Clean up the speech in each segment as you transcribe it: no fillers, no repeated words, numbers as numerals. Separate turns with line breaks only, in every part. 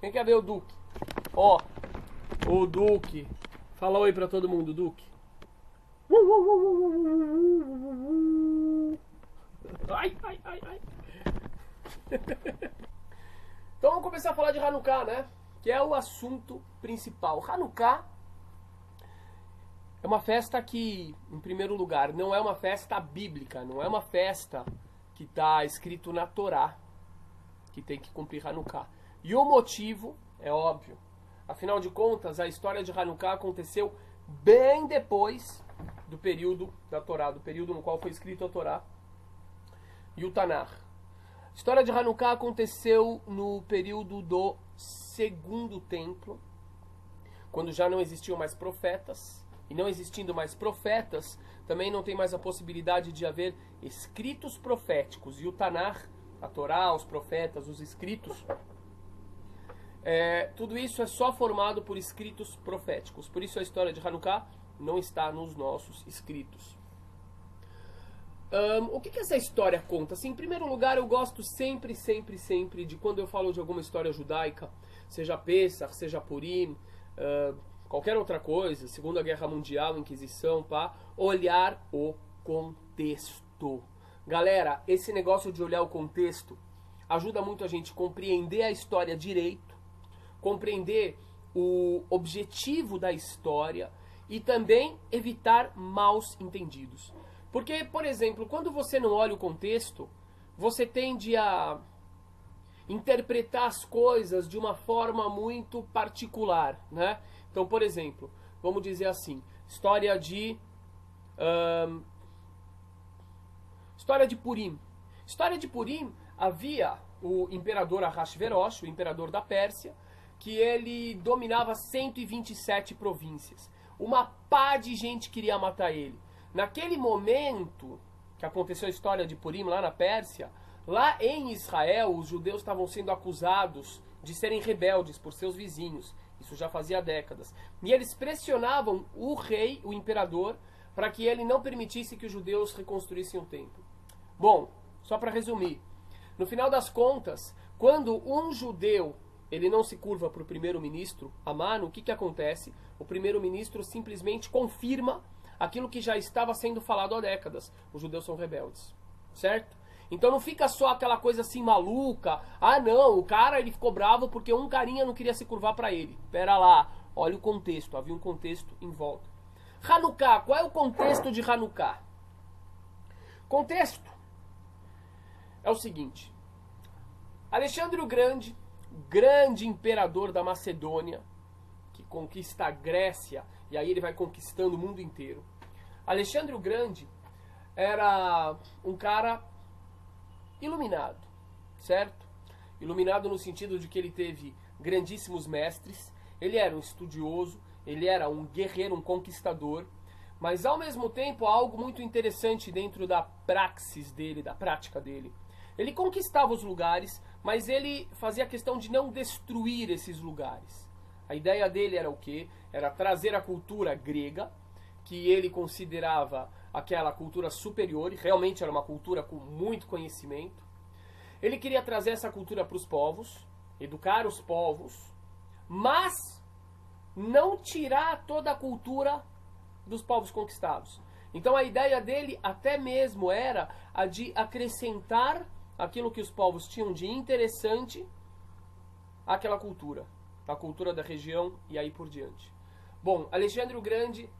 Quem quer ver o Duque? Ó, o Duque. Fala oi pra todo mundo, Duque. Ai, ai, ai, ai. Então vamos começar a falar de Hanukkah, né? Que é o assunto principal. Hanukkah é uma festa que, em primeiro lugar, não é uma festa bíblica, não é uma festa que está escrito na Torá, que tem que cumprir Hanukkah. E o motivo é óbvio. Afinal de contas, a história de Hanukkah aconteceu bem depois do período da Torá, do período no qual foi escrito a Torá e o Tanakh. A história de Hanukkah aconteceu no período do Segundo Templo, quando já não existiam mais profetas. E não existindo mais profetas, também não tem mais a possibilidade de haver escritos proféticos. E o Tanakh, a Torá, os profetas, os escritos, tudo isso é só formado por escritos proféticos. Por isso a história de Hanukkah não está nos nossos escritos. O que essa história conta? Assim, em primeiro lugar, eu gosto sempre de quando eu falo de alguma história judaica, seja Pesach, seja Purim, qualquer outra coisa, Segunda Guerra Mundial, Inquisição, pá, olhar o contexto. Galera, esse negócio de olhar o contexto ajuda muito a gente compreender a história direito, compreender o objetivo da história e também evitar maus entendidos. Porque, por exemplo, quando você não olha o contexto, você tende a interpretar as coisas de uma forma muito particular, né? Então, por exemplo, vamos dizer assim, história de Purim. História de Purim, havia o imperador Ahasverosh, o imperador da Pérsia, que ele dominava 127 províncias. Uma pá de gente queria matar ele. Naquele momento que aconteceu a história de Purim lá na Pérsia, lá em Israel, os judeus estavam sendo acusados de serem rebeldes por seus vizinhos. Isso já fazia décadas. E eles pressionavam o rei, o imperador, para que ele não permitisse que os judeus reconstruíssem o templo. Bom, só para resumir, no final das contas, quando um judeu ele não se curva para o primeiro-ministro, Amano, o que acontece? O primeiro-ministro simplesmente confirma aquilo que já estava sendo falado há décadas. Os judeus são rebeldes, certo? Então não fica só aquela coisa assim maluca. Ah não, o cara ele ficou bravo porque um carinha não queria se curvar para ele. Pera lá, olha o contexto, havia um contexto em volta. Hanukkah, qual é o contexto de Hanukkah? Contexto é o seguinte. Alexandre o Grande, grande imperador da Macedônia, que conquista a Grécia, e aí ele vai conquistando o mundo inteiro. Alexandre o Grande era um cara iluminado, certo? Iluminado no sentido de que ele teve grandíssimos mestres, ele era um estudioso, ele era um guerreiro, um conquistador, mas ao mesmo tempo há algo muito interessante dentro da praxis dele, da prática dele. Ele conquistava os lugares, mas ele fazia questão de não destruir esses lugares. A ideia dele era o quê? Era trazer a cultura grega, que ele considerava aquela cultura superior, e realmente era uma cultura com muito conhecimento. Ele queria trazer essa cultura para os povos, educar os povos, mas não tirar toda a cultura dos povos conquistados. Então a ideia dele até mesmo era a de acrescentar aquilo que os povos tinham de interessante àquela cultura, a cultura da região e aí por diante. Bom, Alexandre o Grande,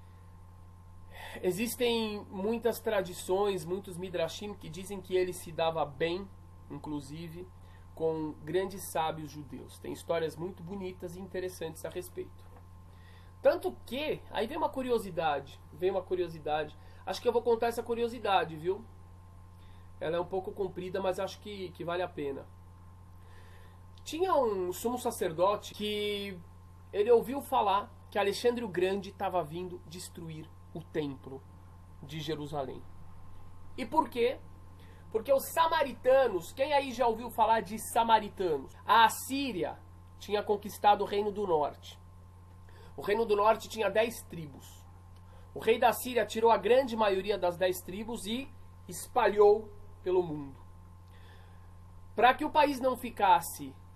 existem muitas tradições, muitos midrashim que dizem que ele se dava bem, inclusive, com grandes sábios judeus. Tem histórias muito bonitas e interessantes a respeito. Tanto que, aí vem uma curiosidade, acho que eu vou contar essa curiosidade, viu? Ela é um pouco comprida, mas acho que vale a pena. Tinha um sumo sacerdote que ele ouviu falar que Alexandre o Grande estava vindo destruir o templo de Jerusalém. E por quê? Porque os samaritanos, quem aí já ouviu falar de samaritanos? A Assíria tinha conquistado o Reino do Norte. O Reino do Norte tinha 10 tribos. O rei da Síria tirou a grande maioria das 10 tribos e espalhou pelo mundo. Para que o país não ficasse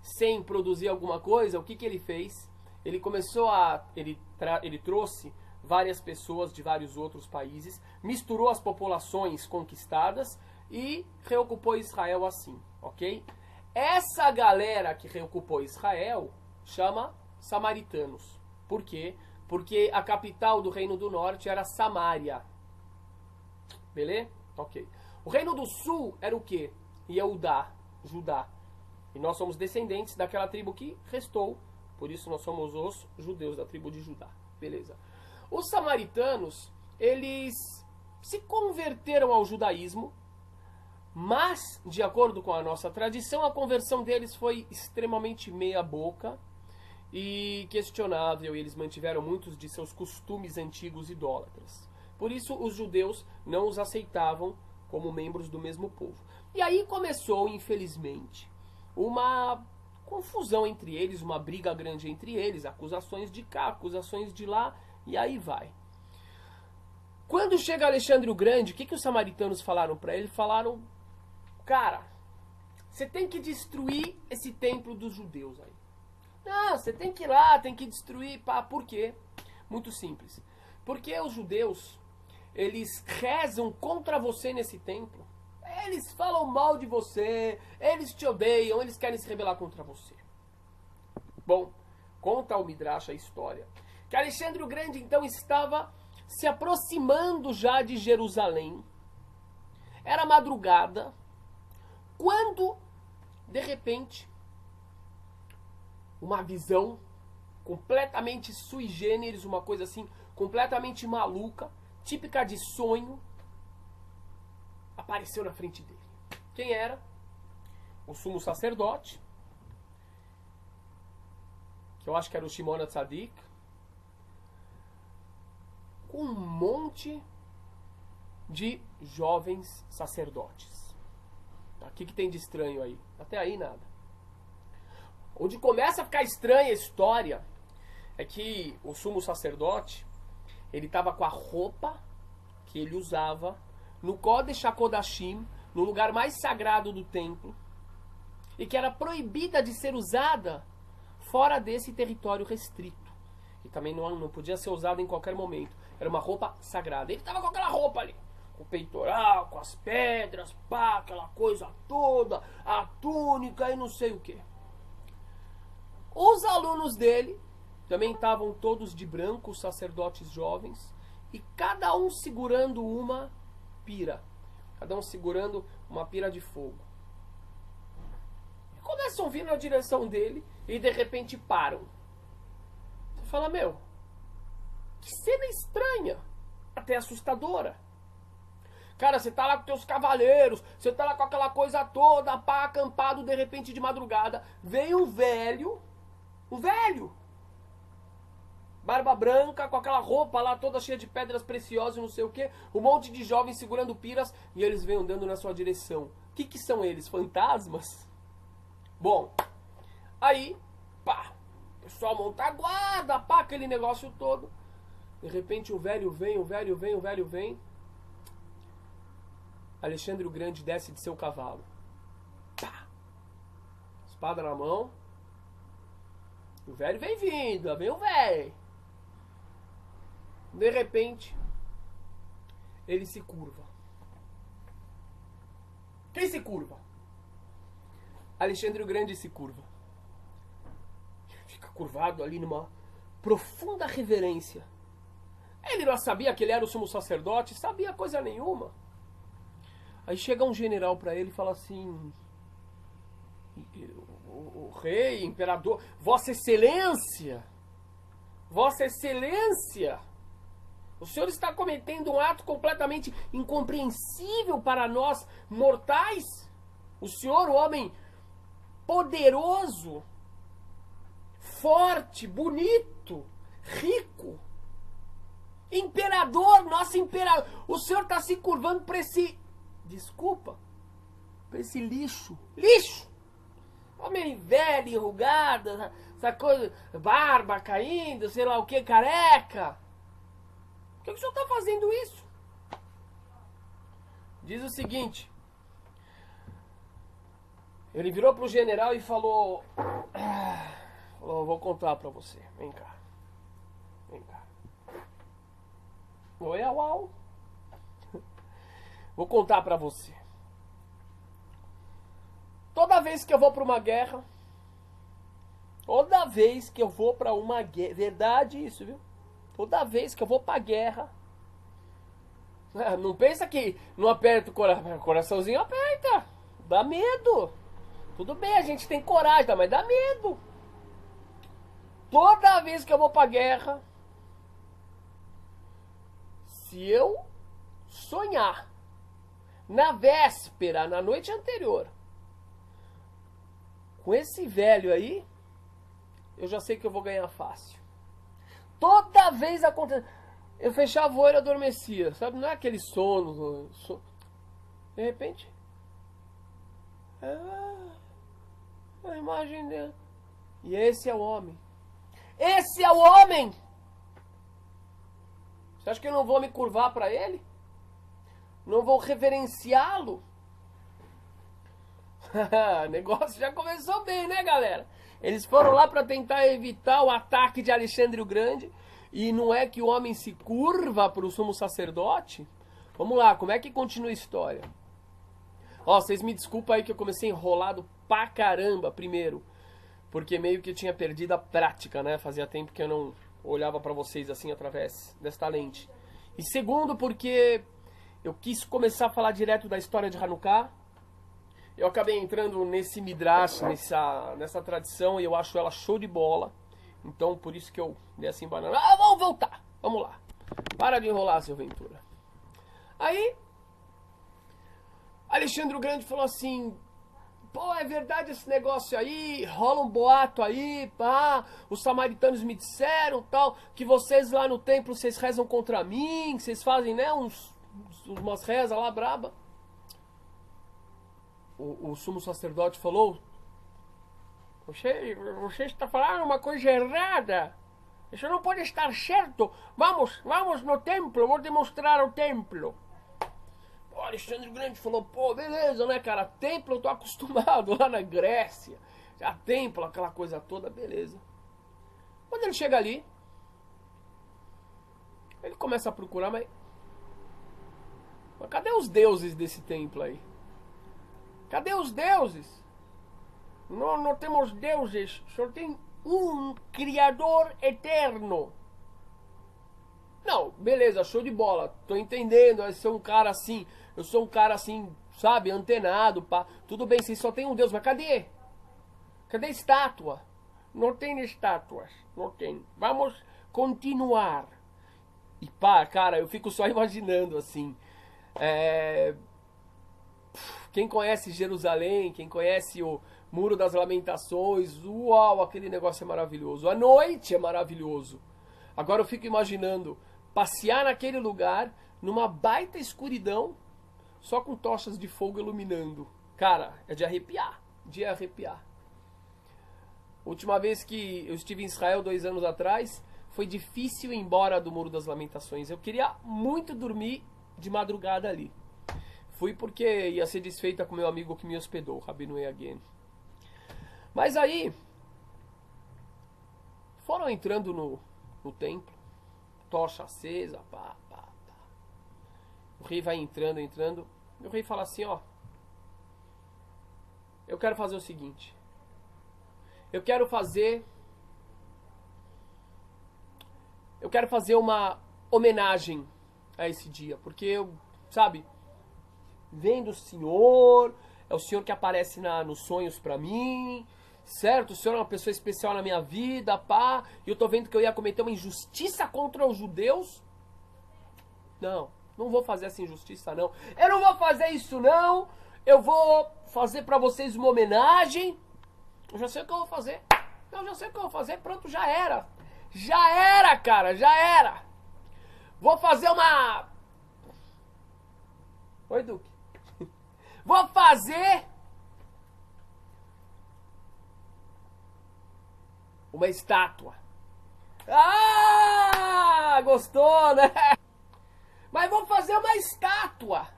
sem produzir alguma coisa, o que ele fez? Ele começou a... Ele trouxe várias pessoas de vários outros países, misturou as populações conquistadas e reocupou Israel assim, ok? Essa galera que reocupou Israel chama samaritanos. Por quê? Porque a capital do Reino do Norte era Samaria. Beleza? Ok. O Reino do Sul era o quê? Yehudá, Judá. E nós somos descendentes daquela tribo que restou. Por isso nós somos os judeus da tribo de Judá. Beleza. Os samaritanos, eles se converteram ao judaísmo, mas, de acordo com a nossa tradição, a conversão deles foi extremamente meia boca e questionável, e eles mantiveram muitos de seus costumes antigos idólatras. Por isso, os judeus não os aceitavam como membros do mesmo povo. E aí começou, infelizmente, uma confusão entre eles, uma briga grande entre eles, acusações de cá, acusações de lá, e aí vai. Quando chega Alexandre o Grande, o que os samaritanos falaram para ele? Falaram, cara, você tem que destruir esse templo dos judeus aí. Não, você tem que ir lá, tem que destruir. Pá. Por quê? Muito simples. Porque os judeus, eles rezam contra você nesse templo. Eles falam mal de você, eles te odeiam, eles querem se rebelar contra você. Bom, conta o Midrash a história. Que Alexandre o Grande, então, estava se aproximando já de Jerusalém. Era madrugada, quando, de repente, uma visão completamente sui generis, uma coisa assim, completamente maluca, típica de sonho, apareceu na frente dele. Quem era? O sumo sacerdote, que eu acho que era o Shimon HaTzadik, com um monte de jovens sacerdotes. O que tem de estranho aí? Até aí nada. Onde começa a ficar estranha a história é que o sumo sacerdote, ele estava com a roupa que ele usava no Kodesh HaKodashim, no lugar mais sagrado do templo, e que era proibida de ser usada fora desse território restrito. E também não podia ser usada em qualquer momento. Era uma roupa sagrada. Ele estava com aquela roupa ali, com o peitoral, com as pedras, pá, aquela coisa toda, a túnica e não sei o que. Os alunos dele também estavam todos de branco, os sacerdotes jovens, e cada um segurando uma pira. Cada um segurando uma pira de fogo. E começam a vir na direção dele e de repente param. Você fala, meu, que cena estranha, até assustadora. Cara, você tá lá com teus cavaleiros, você tá lá com aquela coisa toda, pá, acampado, de repente de madrugada, vem um velho, barba branca, com aquela roupa lá toda cheia de pedras preciosas e não sei o que, um monte de jovens segurando piras e eles vêm andando na sua direção. O que são eles? Fantasmas? Bom, aí, pá, o pessoal monta a guarda, pá, aquele negócio todo. De repente o velho vem. Alexandre o Grande desce de seu cavalo. Pá! Espada na mão. O velho vem vindo, lá vem o velho. De repente, ele se curva. Quem se curva? Alexandre o Grande se curva. Fica curvado ali numa profunda reverência. Ele não sabia que ele era o sumo sacerdote, sabia coisa nenhuma. Aí chega um general para ele e fala assim: o rei, imperador, Vossa Excelência, o senhor está cometendo um ato completamente incompreensível para nós mortais. O senhor, o homem poderoso, forte, bonito, rico, imperador, nosso imperador, o senhor está se curvando para esse, desculpa, para esse lixo, homem velho, enrugado, essa coisa, barba caindo, sei lá o que, careca. Por que o senhor está fazendo isso? Diz o seguinte, ele virou para o general e falou: Eu vou contar pra você. Vem cá. Vem cá. Oi, uau. Vou contar pra você. Toda vez que eu vou pra uma guerra, verdade isso, viu? Toda vez que eu vou pra guerra, não pensa que não aperta o coração. O coraçãozinho aperta. Dá medo. Tudo bem, a gente tem coragem, mas dá medo. Toda vez que eu vou pra guerra, se eu sonhar na véspera, na noite anterior, com esse velho aí, eu já sei que eu vou ganhar fácil. Toda vez acontece. Eu fechava o olho e adormecia. Sabe, não é aquele sono. De repente. A imagem dele. E esse é o homem. Esse é o homem! Você acha que eu não vou me curvar para ele? Não vou reverenciá-lo? O negócio já começou bem, né, galera? Eles foram lá para tentar evitar o ataque de Alexandre o Grande. E não é que o homem se curva para o sumo sacerdote? Vamos lá, como é que continua a história? Ó, vocês me desculpem aí que eu comecei enrolado pra caramba primeiro. Porque meio que eu tinha perdido a prática, né? Fazia tempo que eu não olhava pra vocês assim através desta lente. E segundo, porque eu quis começar a falar direto da história de Hanukkah. Eu acabei entrando nesse midrash, nessa tradição, e eu acho ela show de bola. Então, por isso que eu dei assim banana. Vamos voltar. Vamos lá. Para de enrolar, seu Ventura. Aí, Alexandre o Grande falou assim: pô, é verdade esse negócio aí, rola um boato aí, pá, os samaritanos me disseram, tal, que vocês lá no templo, vocês rezam contra mim, que vocês fazem, né, umas rezas lá braba. O sumo sacerdote falou: você está falando uma coisa errada, isso não pode estar certo, vamos no templo, eu vou demonstrar o templo. O Alexandre Grande falou: pô, beleza, né, cara? Templo eu tô acostumado lá na Grécia. Já templo, aquela coisa toda, beleza. Quando ele chega ali, ele começa a procurar, mas cadê os deuses desse templo aí? Cadê os deuses? Não temos deuses, só tem um Criador eterno. Não, beleza, show de bola. Tô entendendo, eu sou um cara assim, sabe, antenado, pá. Tudo bem, vocês só tem um Deus, mas cadê? Cadê a estátua? Não tem estátuas, não tem. Vamos continuar. E pá, cara, eu fico só imaginando assim. Quem conhece Jerusalém, quem conhece o Muro das Lamentações, uau, aquele negócio é maravilhoso. A noite é maravilhoso. Agora eu fico imaginando passear naquele lugar, numa baita escuridão, só com tochas de fogo iluminando. Cara, é de arrepiar, de arrepiar. Última vez que eu estive em Israel 2 anos atrás, foi difícil ir embora do Muro das Lamentações. Eu queria muito dormir de madrugada ali. Fui porque ia ser desfeita com meu amigo que me hospedou, Rabino Eagen. Mas aí, foram entrando no templo, tocha acesa, pá. O rei vai entrando. E o rei fala assim, ó: eu quero fazer o seguinte. Eu quero fazer uma homenagem a esse dia. Porque eu, sabe, vendo o Senhor, é o Senhor que aparece nos sonhos pra mim, certo? O Senhor é uma pessoa especial na minha vida, pá. E eu tô vendo que eu ia cometer uma injustiça contra os judeus. Não vou fazer essa injustiça, não. Eu não vou fazer isso, não. Eu vou fazer pra vocês uma homenagem. Eu já sei o que eu vou fazer. Pronto, já era. Já era, cara, já era. Vou fazer uma... Oi, Duque. Vou fazer uma estátua. Ah, gostou, né? Mas vou fazer uma estátua.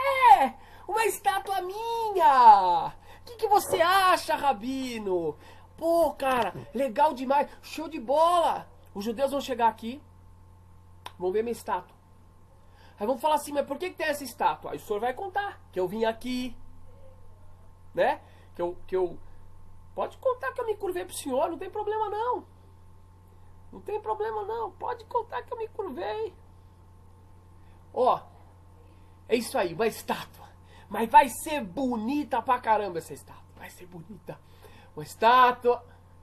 Uma estátua minha. O que você acha, Rabino? Pô, cara, legal demais, show de bola. Os judeus vão chegar aqui, vão ver minha estátua. Aí vão falar assim, mas por que tem essa estátua? Aí o senhor vai contar que eu vim aqui, né? Que eu pode contar que eu me curvei pro senhor, não tem problema não. Não tem problema não, pode contar que eu me curvei. Ó, é isso aí, uma estátua. Mas vai ser bonita pra caramba essa estátua. Vai ser bonita. Uma estátua.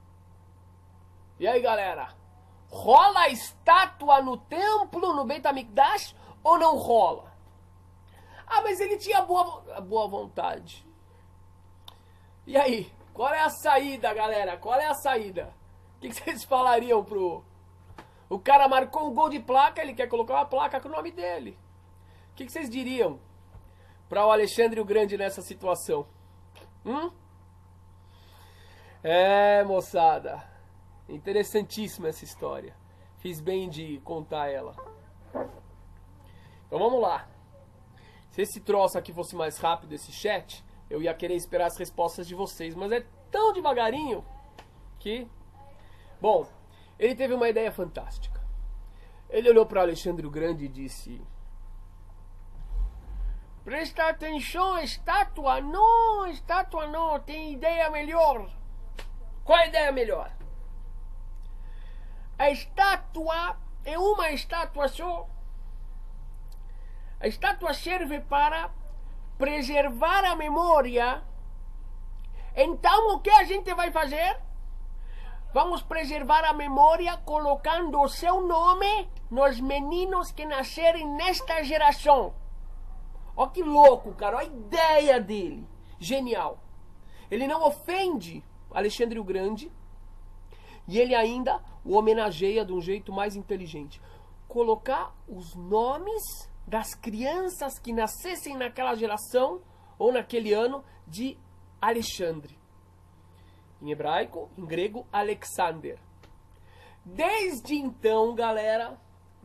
E aí, galera? Rola a estátua no templo, no Beit HaMikdash, ou não rola? Ah, mas ele tinha boa vontade. E aí? Qual é a saída, galera? Qual é a saída? O que vocês falariam pro... O cara marcou um gol de placa, ele quer colocar uma placa com o nome dele. O que vocês diriam para o Alexandre o Grande nessa situação? É, moçada. Interessantíssima essa história. Fiz bem de contar ela. Então vamos lá. Se esse troço aqui fosse mais rápido, esse chat, eu ia querer esperar as respostas de vocês. Mas é tão devagarinho que... Bom, ele teve uma ideia fantástica. Ele olhou para Alexandre o Grande e disse... Presta atenção, estátua não, tem ideia melhor. Qual a ideia melhor? A estátua é uma estátua só. A estátua serve para preservar a memória. Então o que a gente vai fazer? Vamos preservar a memória colocando o seu nome nos meninos que nascerem nesta geração. Ó que louco, cara, ó a ideia dele. Genial. Ele não ofende Alexandre o Grande e ele ainda o homenageia de um jeito mais inteligente. Colocar os nomes das crianças que nascessem naquela geração ou naquele ano de Alexandre. Em hebraico, em grego, Alexander. Desde então, galera,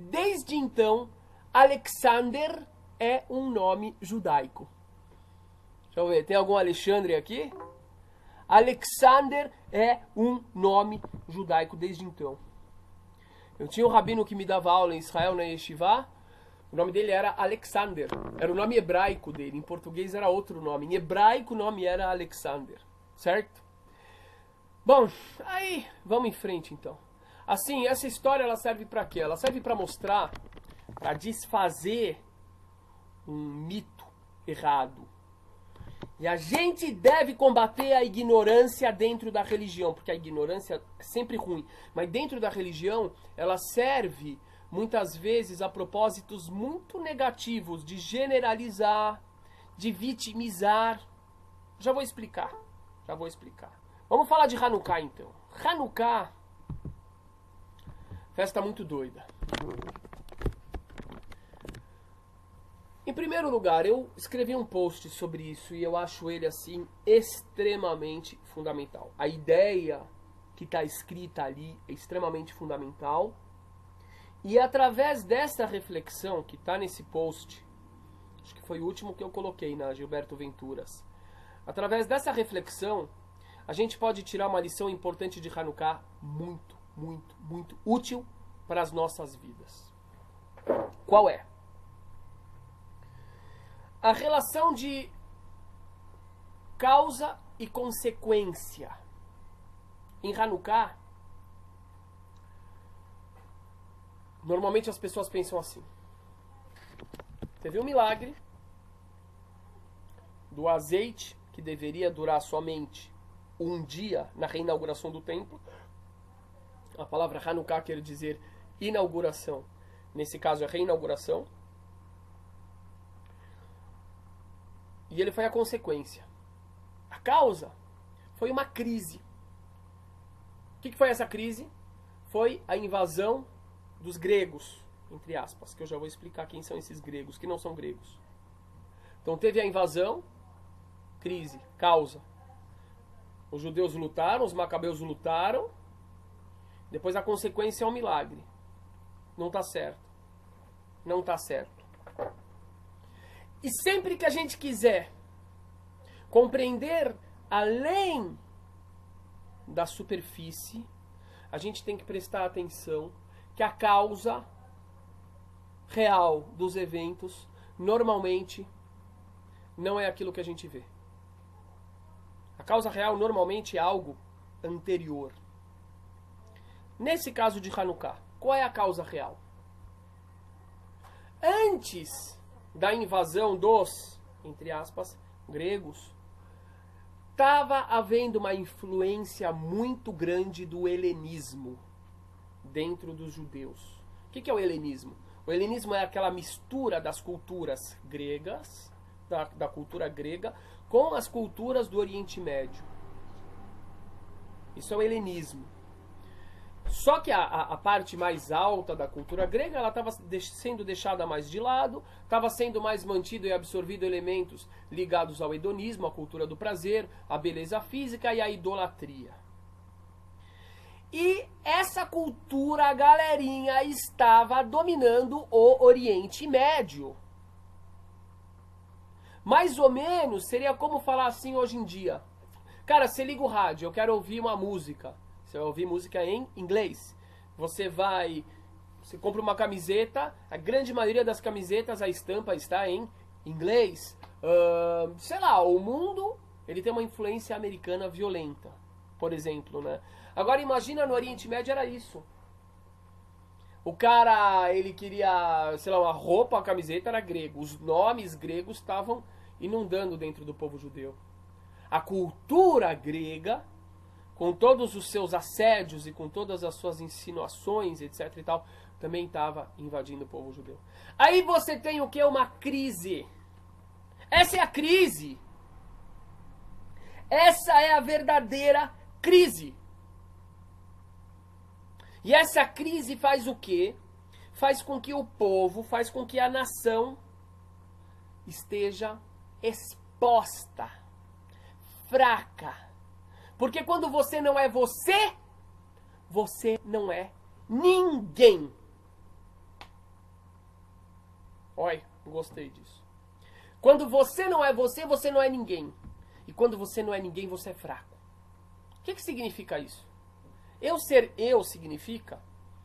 Alexander é um nome judaico. Deixa eu ver, tem algum Alexandre aqui? Alexander é um nome judaico desde então. Eu tinha um rabino que me dava aula em Israel, na Yeshiva. O nome dele era Alexander. Era o nome hebraico dele. Em português era outro nome. Em hebraico o nome era Alexander. Certo? Bom, aí vamos em frente então. Assim, essa história ela serve para quê? Ela serve para mostrar, para desfazer um mito errado. E a gente deve combater a ignorância dentro da religião, porque a ignorância é sempre ruim. Mas dentro da religião, ela serve muitas vezes a propósitos muito negativos, de generalizar, de vitimizar. Já vou explicar. Vamos falar de Hanukkah então. Hanukkah, festa muito doida. Em primeiro lugar, eu escrevi um post sobre isso e eu acho ele, assim, extremamente fundamental. A ideia que está escrita ali é extremamente fundamental. E através dessa reflexão que está nesse post, acho que foi o último que eu coloquei na Gilberto Venturas, através dessa reflexão, a gente pode tirar uma lição importante de Hanukkah muito, muito, muito útil para as nossas vidas. Qual é? A relação de causa e consequência. Em Hanukkah, normalmente as pessoas pensam assim. Teve um milagre do azeite que deveria durar somente um dia na reinauguração do templo. A palavra Hanukkah quer dizer inauguração. Nesse caso é reinauguração. E ele foi a consequência. A causa foi uma crise. O que foi essa crise? Foi a invasão dos gregos, entre aspas, que eu já vou explicar quem são esses gregos, que não são gregos. Então teve a invasão, crise, causa. Os judeus lutaram, os macabeus lutaram, depois a consequência é um milagre. Não está certo. Não está certo. E sempre que a gente quiser compreender além da superfície, a gente tem que prestar atenção que a causa real dos eventos normalmente não é aquilo que a gente vê. A causa real normalmente é algo anterior. Nesse caso de Hanukkah, qual é a causa real? Antes da invasão dos, entre aspas, gregos, estava havendo uma influência muito grande do helenismo dentro dos judeus. O que é o helenismo? O helenismo é aquela mistura das culturas gregas, da cultura grega, com as culturas do Oriente Médio. Isso é o helenismo. Só que a parte mais alta da cultura grega, ela estava sendo deixada mais de lado, estava sendo mais mantido e absorvido elementos ligados ao hedonismo, à cultura do prazer, à beleza física e à idolatria. E essa cultura, galerinha, estava dominando o Oriente Médio. Mais ou menos seria como falar assim hoje em dia. Cara, você liga o rádio, eu quero ouvir uma música. Você vai ouvir música em inglês. Você compra uma camiseta, a grande maioria das camisetas, a estampa está em inglês. Sei lá, o mundo, ele tem uma influência americana violenta, por exemplo, né? Agora imagina no Oriente Médio era isso. O cara, ele queria, sei lá, uma roupa, a camiseta era grego. Os nomes gregos estavam inundando dentro do povo judeu. A cultura grega, com todos os seus assédios e com todas as suas insinuações, etc e tal, também estava invadindo o povo judeu. Aí você tem o que? Uma crise. Essa é a crise. Essa é a verdadeira crise. E essa crise faz o quê? Faz com que o povo, faz com que a nação esteja exposta, fraca. Porque quando você não é você, você não é ninguém. Olha, gostei disso. Quando você não é você, você não é ninguém. E quando você não é ninguém, você é fraco. O que significa isso? Eu ser eu significa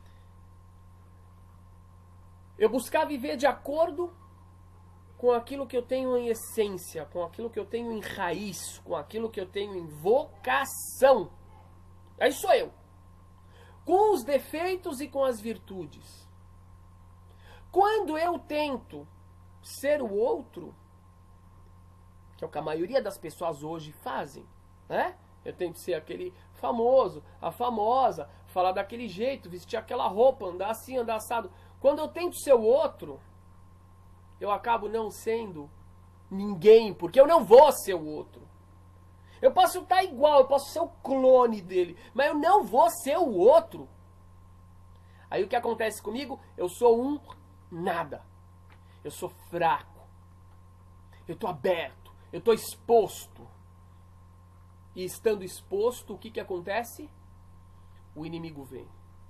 eu buscar viver de acordo com aquilo que eu tenho em essência, com aquilo que eu tenho em raiz, com aquilo que eu tenho em vocação. Aí sou eu. Com os defeitos e com as virtudes. Quando eu tento ser o outro, que é o que a maioria das pessoas hoje fazem, né? Eu tento ser aquele famoso, a famosa, falar daquele jeito, vestir aquela roupa, andar assim, andar assado. Quando eu tento ser o outro, eu acabo não sendo ninguém, porque eu não vou ser o outro. Eu posso estar igual, eu posso ser o clone dele, mas eu não vou ser o outro. Aí o que acontece comigo? Eu sou um nada. Eu sou fraco. Eu estou aberto. Eu estou exposto. E estando exposto, o que acontece? O inimigo vem.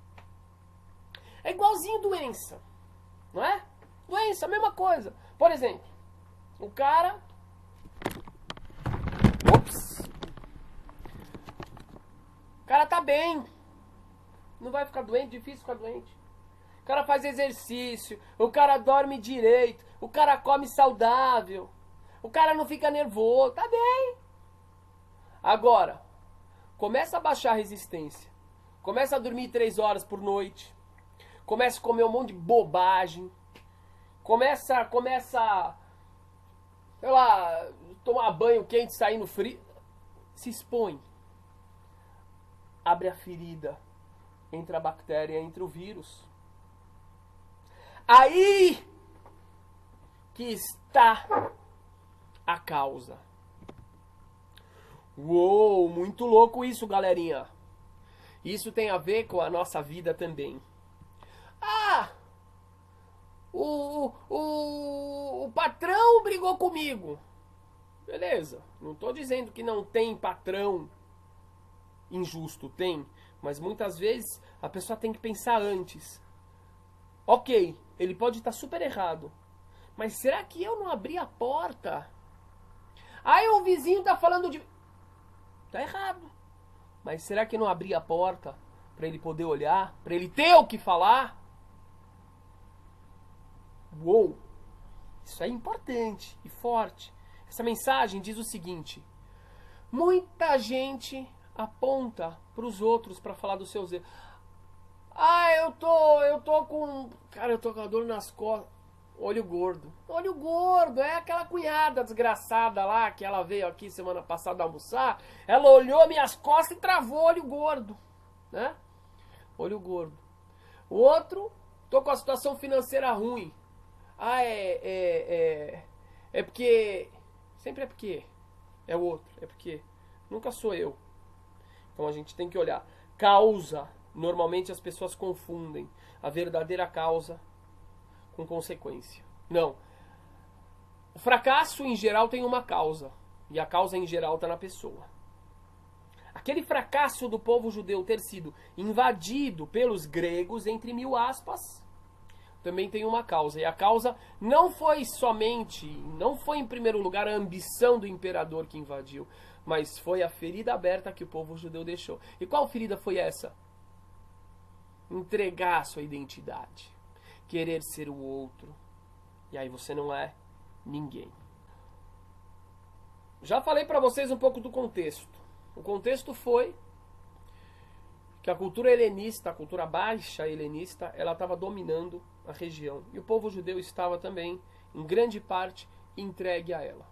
É igualzinho doença, não é? Doença, a mesma coisa. Por exemplo, o cara... Ops! O cara tá bem. Não vai ficar doente, difícil ficar doente. O cara faz exercício, o cara dorme direito, o cara come saudável, o cara não fica nervoso, tá bem. Agora, começa a baixar a resistência. Começa a dormir 3 horas por noite. Começa a comer um monte de bobagem. Começa, sei lá, tomar banho quente, sair no frio. Se expõe. Abre a ferida. Entra a bactéria, entra o vírus. Aí que está a causa. Uou, muito louco isso, galerinha. Isso tem a ver com a nossa vida também. Ah, o patrão brigou comigo. Beleza, não estou dizendo que não tem patrão injusto, tem. Mas muitas vezes a pessoa tem que pensar antes. Ok, ele pode estar super errado. Mas será que eu não abri a porta? Aí o vizinho está falando de... Tá errado. Mas será que não abria a porta para ele poder olhar? Para ele ter o que falar? Uou! Isso é importante e forte. Essa mensagem diz o seguinte: muita gente aponta para os outros para falar dos seus erros. Ah, eu tô com... Cara, eu tô com a dor nas costas. Olho gordo. Olho gordo, é aquela cunhada desgraçada lá, que ela veio aqui semana passada almoçar. Ela olhou minhas costas e travou olho gordo, né? Olho gordo. O outro, tô com a situação financeira ruim. Ah, é porque... Sempre é porque é o outro, é porque nunca sou eu. Então a gente tem que olhar. Causa. Normalmente as pessoas confundem a verdadeira causa com consequência. Não. O fracasso em geral tem uma causa. E a causa em geral está na pessoa. Aquele fracasso do povo judeu ter sido invadido pelos gregos, entre mil aspas, também tem uma causa. E a causa não foi somente, não foi em primeiro lugar a ambição do imperador que invadiu, mas foi a ferida aberta que o povo judeu deixou. E qual ferida foi essa? Entregar a sua identidade. Querer ser o outro. E aí você não é ninguém. Já falei para vocês um pouco do contexto. O contexto foi que a cultura helenista, a cultura baixa helenista, ela estava dominando a região. E o povo judeu estava também, em grande parte, entregue a ela.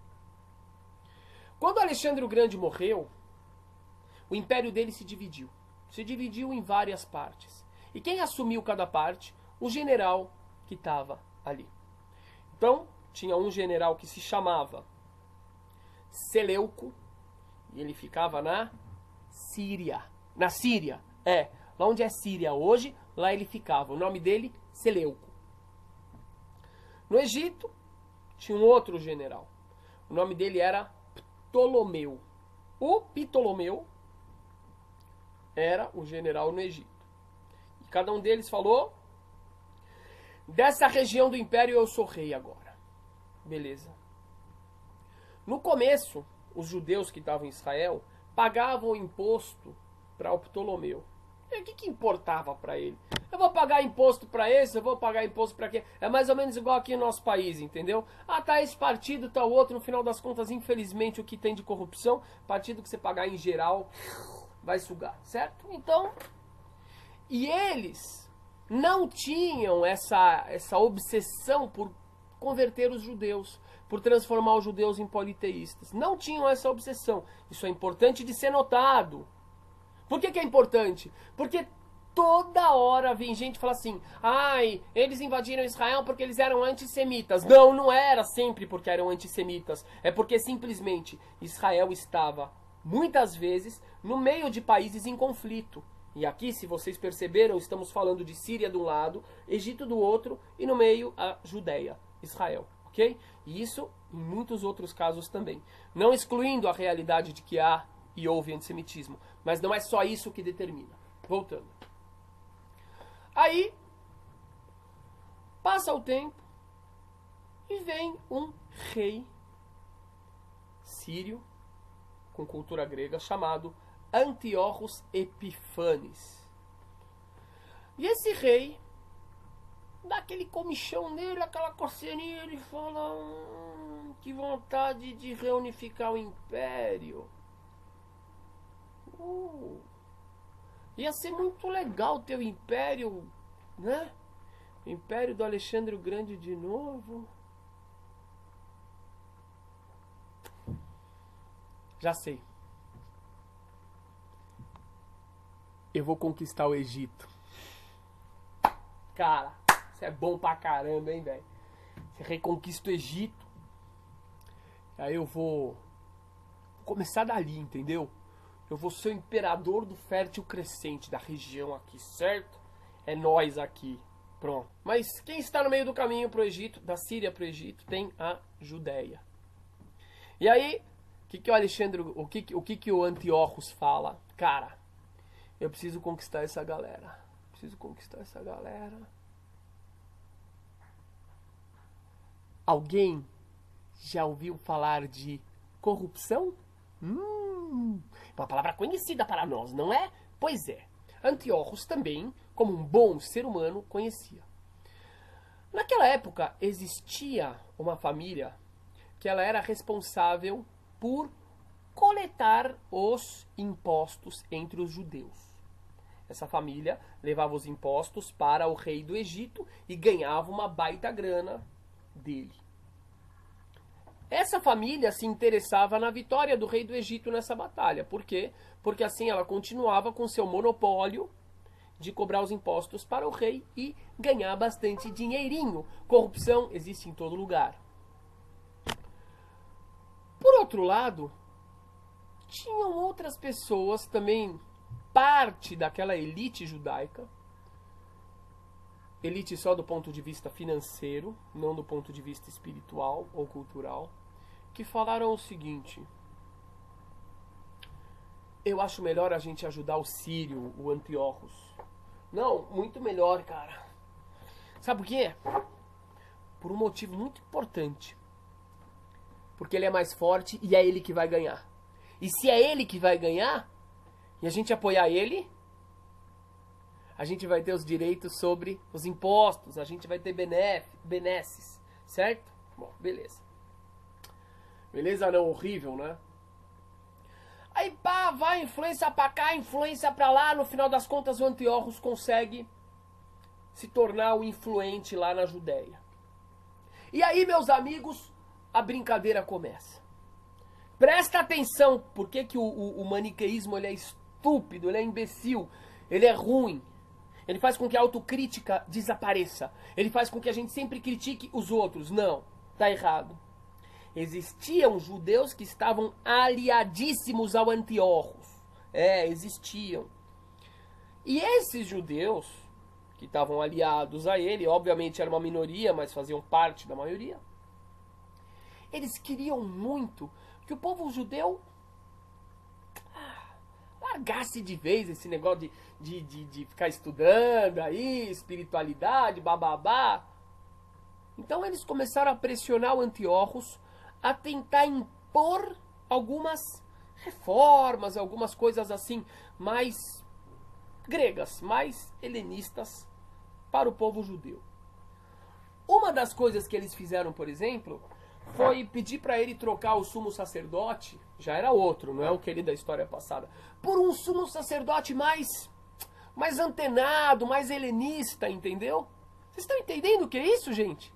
Quando Alexandre o Grande morreu, o império dele se dividiu. Se dividiu em várias partes. E quem assumiu cada parte? O general que estava ali. Então, tinha um general que se chamava Seleuco, e ele ficava na Síria. Na Síria, lá onde é Síria hoje, lá ele ficava. O nome dele, Seleuco. No Egito, tinha um outro general. O nome dele era Ptolomeu. O Ptolomeu era o general no Egito. E cada um deles falou: dessa região do império eu sou rei agora. Beleza. No começo, os judeus que estavam em Israel pagavam imposto para o Ptolomeu. E o que importava para ele? Eu vou pagar imposto para esse, eu vou pagar imposto para aquele. É mais ou menos igual aqui no nosso país, entendeu? Ah, tá esse partido, tá o outro. No final das contas, infelizmente, o que tem de corrupção, partido que você pagar em geral vai sugar, certo? Então, e eles não tinham essa obsessão por converter os judeus, por transformar os judeus em politeístas. Não tinham essa obsessão. Isso é importante de ser notado. Por que é importante? Porque toda hora vem gente falar assim: ai, eles invadiram Israel porque eles eram antissemitas. Não, não era sempre porque eram antissemitas. É porque simplesmente Israel estava, muitas vezes, no meio de países em conflito. E aqui, se vocês perceberam, estamos falando de Síria de um lado, Egito do outro, e no meio a Judéia, Israel. Ok? E isso em muitos outros casos também. Não excluindo a realidade de que há e houve antissemitismo. Mas não é só isso que determina. Voltando. Aí, passa o tempo e vem um rei sírio, com cultura grega, chamado Antíochos Epifanes. E esse rei dá aquele comichão nele, aquela coceirinha, ele fala: que vontade de reunificar o império. Ia ser muito legal ter o império, né? O império do Alexandre o Grande de novo. Já sei. Eu vou conquistar o Egito. Cara, isso é bom pra caramba, hein, velho? Você reconquista o Egito. Aí eu vou começar dali, entendeu? Eu vou ser o imperador do fértil crescente da região aqui, certo? É nós aqui. Pronto. Mas quem está no meio do caminho pro Egito, da Síria pro Egito, tem a Judéia. E aí, o Alexandre, o que o Antíochos fala? Cara, eu preciso conquistar essa galera. Preciso conquistar essa galera. Alguém já ouviu falar de corrupção? Uma palavra conhecida para nós, não é? Pois é. Antíochos também, como um bom ser humano, conhecia. Naquela época existia uma família que ela era responsável por coletar os impostos entre os judeus. Essa família levava os impostos para o rei do Egito e ganhava uma baita grana dele. Essa família se interessava na vitória do rei do Egito nessa batalha. Por quê? Porque assim ela continuava com seu monopólio de cobrar os impostos para o rei e ganhar bastante dinheirinho. Corrupção existe em todo lugar. Por outro lado, tinham outras pessoas também, parte daquela elite judaica, elite só do ponto de vista financeiro, não do ponto de vista espiritual ou cultural, que falaram o seguinte: eu acho melhor a gente ajudar o Sírio, o Antíochos. Não, muito melhor, cara. Sabe por quê? Por um motivo muito importante. Porque ele é mais forte e é ele que vai ganhar. E se é ele que vai ganhar, e a gente apoiar ele, a gente vai ter os direitos sobre os impostos, a gente vai ter benesses, certo? Bom, beleza. Beleza não, horrível, né? Aí pá, vai influência pra cá, influência pra lá, no final das contas o Antíochos consegue se tornar o influente lá na Judéia. E aí, meus amigos, a brincadeira começa. Presta atenção, por que o maniqueísmo ele é estúpido, ele é imbecil, ele é ruim. Ele faz com que a autocrítica desapareça. Ele faz com que a gente sempre critique os outros. Não, tá errado. Existiam judeus que estavam aliadíssimos ao Antíochos. Existiam. E esses judeus que estavam aliados a ele, obviamente era uma minoria, mas faziam parte da maioria, eles queriam muito que o povo judeu largasse de vez esse negócio de ficar estudando aí, espiritualidade, bababá. Então eles começaram a pressionar o Antíochos a tentar impor algumas reformas, algumas coisas assim mais gregas, mais helenistas para o povo judeu. Uma das coisas que eles fizeram, por exemplo, foi pedir para ele trocar o sumo sacerdote, já era outro, não é o que ele da história passada, por um sumo sacerdote mais antenado, mais helenista, entendeu? Vocês estão entendendo o que é isso, gente?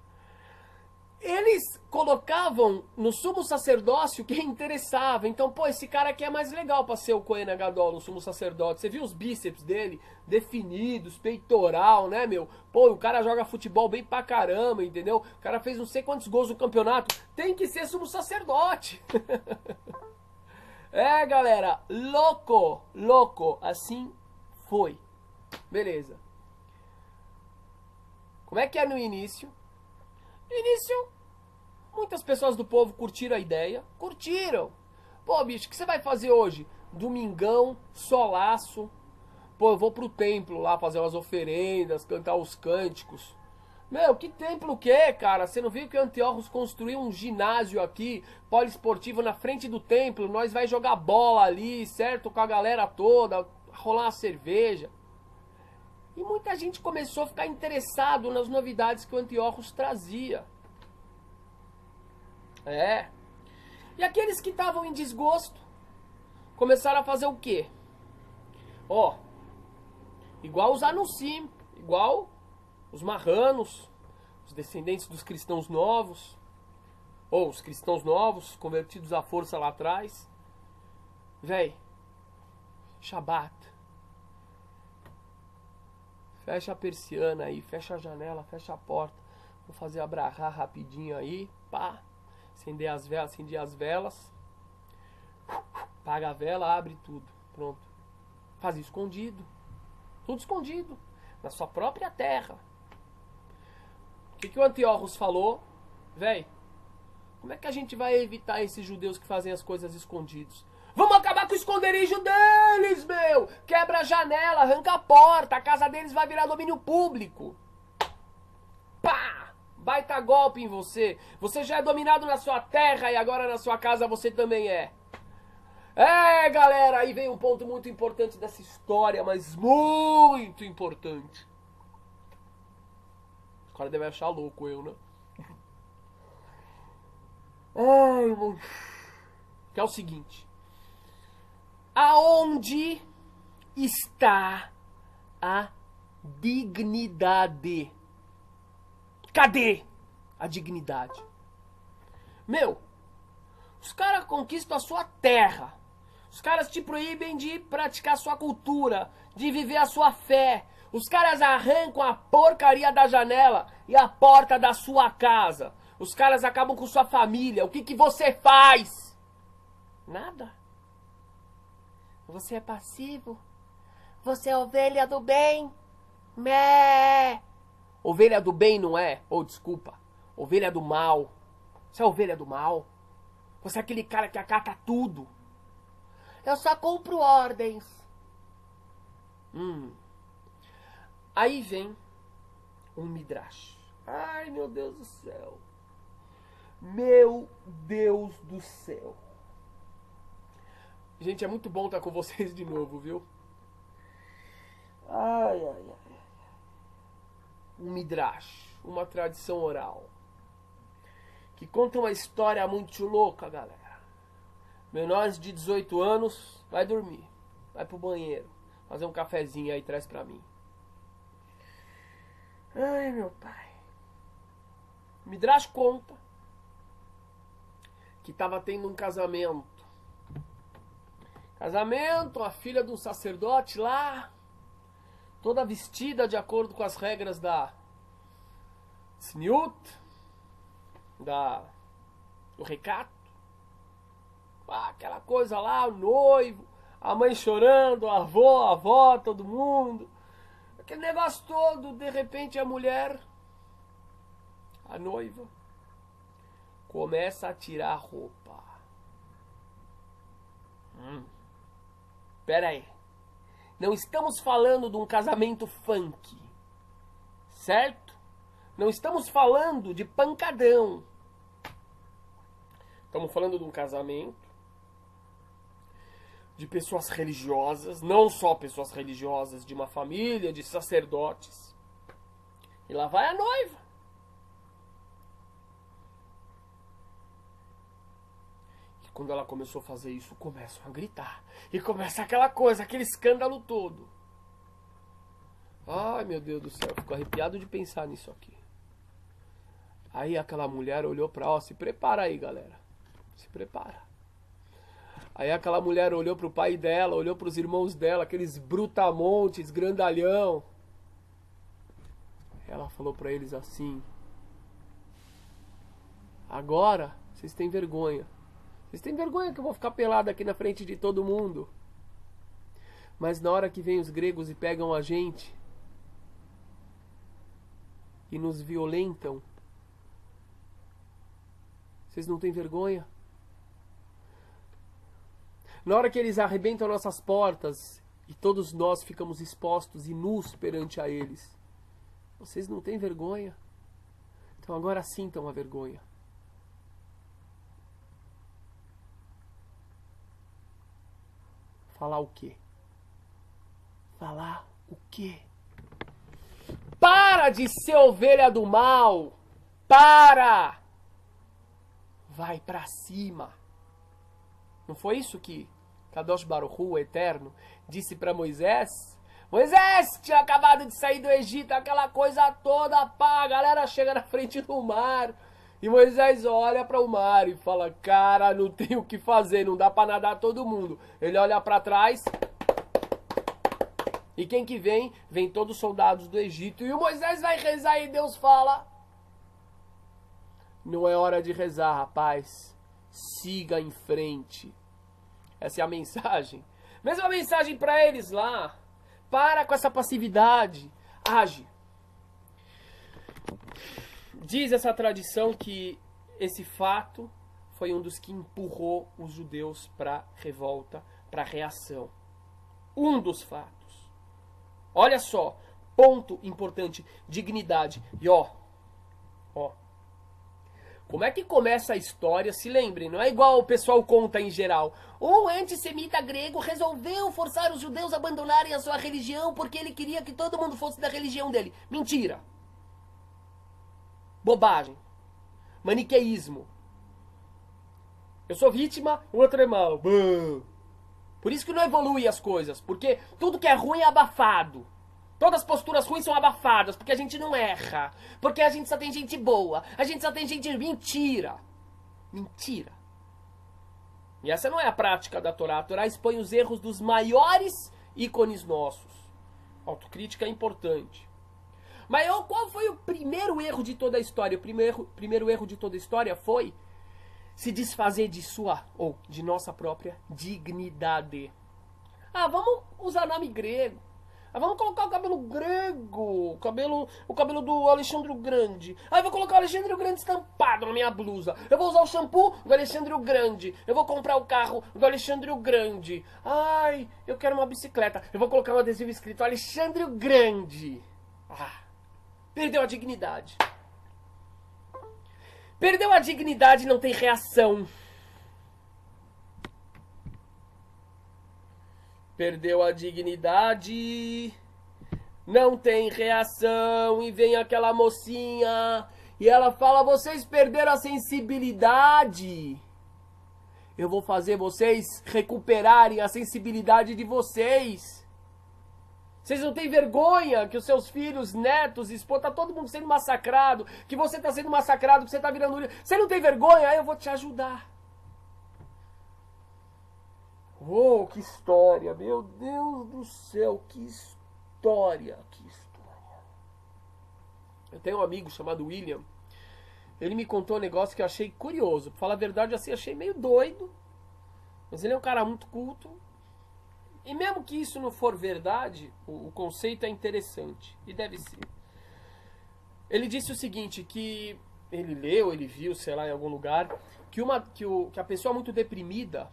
Eles colocavam no sumo sacerdócio quem interessava. Então, pô, esse cara aqui é mais legal pra ser o Cohen Gadol, o sumo sacerdote. Você viu os bíceps dele? Definidos, peitoral, né, meu? Pô, o cara joga futebol bem pra caramba, entendeu? O cara fez não sei quantos gols no campeonato. Tem que ser sumo sacerdote. Galera, louco. Assim foi. Beleza. Como é que é no início? No início, muitas pessoas do povo curtiram a ideia. Curtiram. Pô, bicho, o que você vai fazer hoje? Domingão, solaço. Pô, eu vou pro templo lá fazer umas oferendas, cantar os cânticos. Meu, que templo o quê, cara? Você não viu que o Antíochos construiu um ginásio aqui, poliesportivo na frente do templo? Nós vai jogar bola ali, certo? Com a galera toda, rolar uma cerveja. E muita gente começou a ficar interessado nas novidades que o Antíochos trazia. E aqueles que estavam em desgosto começaram a fazer o quê? Igual os Anusim, igual os marranos, os descendentes dos cristãos novos, ou os cristãos novos convertidos à força lá atrás. Véi, Shabat. Fecha a persiana aí, fecha a janela, fecha a porta. Vou fazer a brahá rapidinho aí, pá. Acender as velas. Paga a vela, abre tudo. Pronto. Faz escondido. Tudo escondido. Na sua própria terra. O que o Antíochos falou? Véi, como é que a gente vai evitar esses judeus que fazem as coisas escondidos? Vamos acabar com o esconderijo deles, meu! Quebra a janela, arranca a porta, a casa deles vai virar domínio público. Pá! Baita golpe em você. Você já é dominado na sua terra e agora na sua casa você também é. galera, aí vem um ponto muito importante dessa história, mas muito importante. O cara deve achar louco eu, né? Ai, irmão. Que é o seguinte. Aonde está a dignidade? Cadê a dignidade? Meu, os caras conquistam a sua terra. Os caras te proíbem de praticar a sua cultura, de viver a sua fé. Os caras arrancam a porcaria da janela e a porta da sua casa. Os caras acabam com sua família. O que que você faz? Nada. Você é passivo. Você é ovelha do bem. Mé. Ovelha do bem não é? Ou desculpa. Ovelha do mal. Você é ovelha do mal? Você é aquele cara que acata tudo. Eu só cumpro ordens. Aí vem um midrash. Ai, meu Deus do céu. Meu Deus do céu. Gente, é muito bom estar com vocês de novo, viu? Ai, ai, ai. Um midrash, uma tradição oral, que conta uma história muito louca, galera. Menores de 18 anos, vai dormir. Vai pro banheiro. Fazer um cafezinho aí, traz pra mim. Ai, meu pai. Midrash conta que tava tendo um casamento. Casamento, a filha de um sacerdote lá, toda vestida de acordo com as regras da Tzniut, do recato. Aquela coisa lá, o noivo, a mãe chorando, a avó, todo mundo. Aquele negócio todo, de repente a mulher, a noiva, começa a tirar a roupa. Pera aí. Não estamos falando de um casamento funk, certo? Não estamos falando de pancadão. Estamos falando de um casamento de pessoas religiosas, não só pessoas religiosas, de uma família, de sacerdotes. E lá vai a noiva. E quando ela começou a fazer isso, começam a gritar. E começa aquela coisa, aquele escândalo todo. Ai, meu Deus do céu, fico arrepiado de pensar nisso aqui. Aí aquela mulher olhou pra, ó, se prepara aí, galera. Se prepara. Aí aquela mulher olhou pro pai dela, olhou pros irmãos dela, aqueles brutamontes, grandalhão. Ela falou pra eles assim: agora vocês têm vergonha. Vocês têm vergonha que eu vou ficar pelado aqui na frente de todo mundo. Mas na hora que vem os gregos e pegam a gente e nos violentam, vocês não têm vergonha? Na hora que eles arrebentam nossas portas e todos nós ficamos expostos e nus perante a eles, vocês não têm vergonha? Então agora sintam a vergonha. Falar o quê? Falar o quê? Para de ser ovelha do mal! Para! Vai pra cima! Não foi isso que Kadosh Baruch Hu, o Eterno, disse para Moisés? Moisés tinha acabado de sair do Egito, aquela coisa toda, pá, a galera chega na frente do mar. E Moisés olha para o mar e fala: cara, não tem o que fazer, não dá para nadar todo mundo. Ele olha para trás. E quem que vem? Vem todos os soldados do Egito. E o Moisés vai rezar e Deus fala: não é hora de rezar, rapaz. Siga em frente. Essa é a mensagem. Mesma mensagem para eles lá. Para com essa passividade. Age. Diz essa tradição que esse fato foi um dos que empurrou os judeus para revolta, para reação. Um dos fatos. Olha só. Ponto importante. Dignidade. E ó. Como é que começa a história? Se lembrem, não é igual o pessoal conta em geral. Um antissemita grego resolveu forçar os judeus a abandonarem a sua religião porque ele queria que todo mundo fosse da religião dele. Mentira. Bobagem. Maniqueísmo. Eu sou vítima, o outro é mal. Por isso que não evolui as coisas. Porque tudo que é ruim é abafado. Todas as posturas ruins são abafadas, porque a gente não erra. Porque a gente só tem gente boa. A gente só tem gente... Mentira. Mentira. E essa não é a prática da Torá. A Torá expõe os erros dos maiores ícones nossos. Autocrítica é importante. Mas qual foi o primeiro erro de toda a história? O primeiro erro de toda a história foi se desfazer de sua, ou de nossa própria dignidade. Ah, vamos usar nome grego. Ah, vamos colocar o cabelo grego, o cabelo do Alexandre o Grande. Ah, eu vou colocar o Alexandre o Grande estampado na minha blusa. Eu vou usar o shampoo do Alexandre o Grande. Eu vou comprar o carro do Alexandre o Grande. Ai, eu quero uma bicicleta. Eu vou colocar um adesivo escrito Alexandre o Grande. Ah, perdeu a dignidade. Perdeu a dignidade e não tem reação. Perdeu a dignidade, não tem reação, e vem aquela mocinha, e ela fala, vocês perderam a sensibilidade. Eu vou fazer vocês recuperarem a sensibilidade de vocês. Vocês não têm vergonha que os seus filhos, netos, esposa, tá todo mundo sendo massacrado, que você tá sendo massacrado, que você tá virando... Você não tem vergonha? Aí eu vou te ajudar. Oh, que história, meu Deus do céu, que história, que história. Eu tenho um amigo chamado William, ele me contou um negócio que eu achei curioso. Pra falar a verdade, assim, achei meio doido, mas ele é um cara muito culto. E mesmo que isso não for verdade, o conceito é interessante, e deve ser. Ele disse o seguinte, que ele leu, ele viu, sei lá, em algum lugar, que a pessoa muito deprimida,